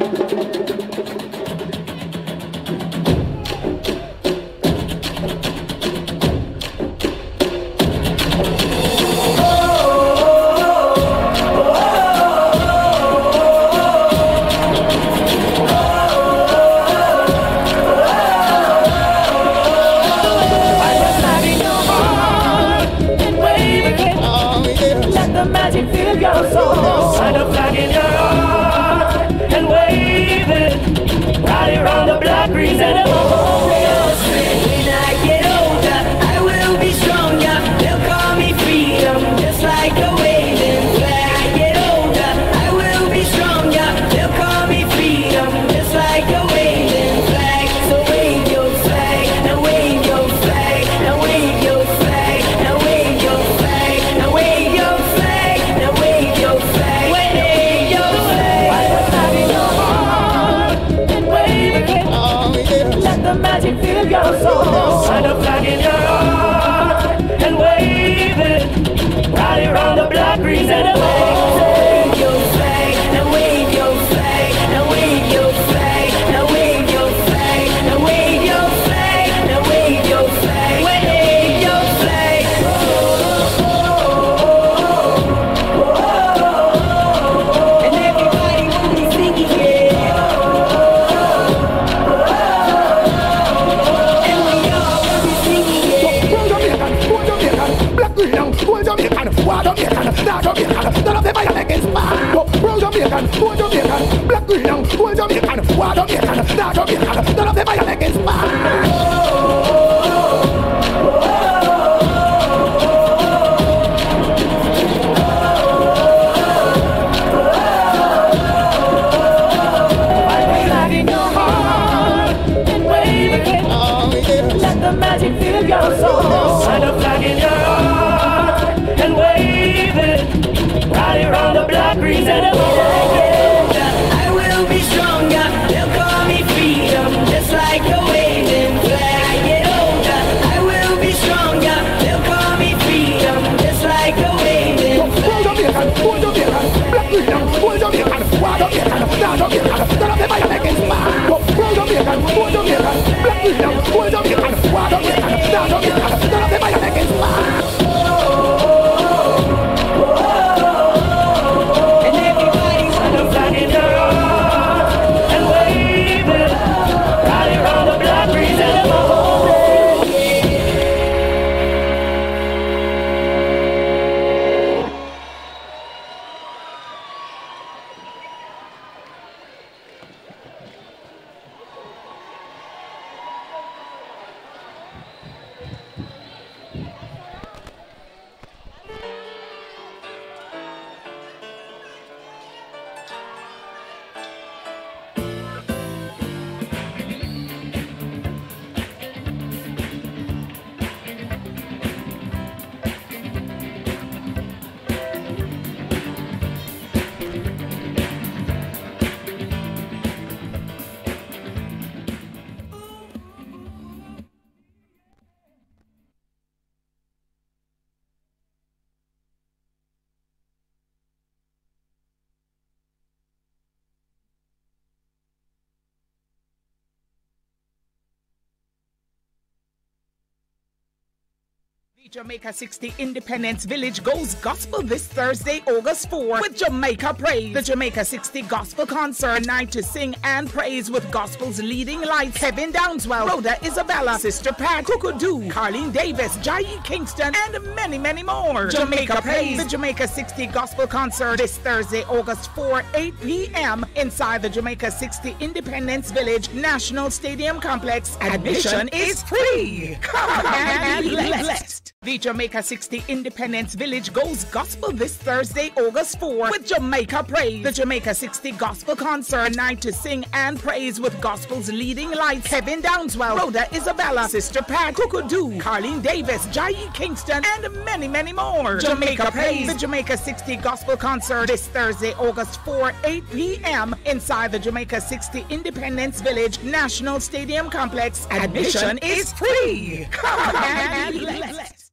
S18: Jamaica 60 Independence Village goes gospel this Thursday, August 4 with Jamaica Praise. The Jamaica 60 Gospel Concert, night to sing and praise with gospel's leading lights. Kevin Downswell, Rhoda Isabella, Sister Pat, Kukudu, Carlene Davis, JIS Kingston, and many, many more. Jamaica Praise. The Jamaica 60 Gospel Concert this Thursday, August 4, 8 p.m. inside the Jamaica 60 Independence Village National Stadium Complex. Admission is free. Come and be blessed. The Jamaica 60 Independence Village goes gospel this Thursday, August 4 with Jamaica Praise. The Jamaica 60 Gospel Concert, night to sing and praise with gospel's leading lights. Kevin Downswell, Rhoda Isabella, Sister Pat, Kukudu, Carlene Davis, JIS Kingston, and many, many more. Jamaica Praise. The Jamaica 60 Gospel Concert this Thursday, August 4, 8 p.m. inside the Jamaica 60 Independence Village National Stadium Complex. Admission is free. Come and be blessed.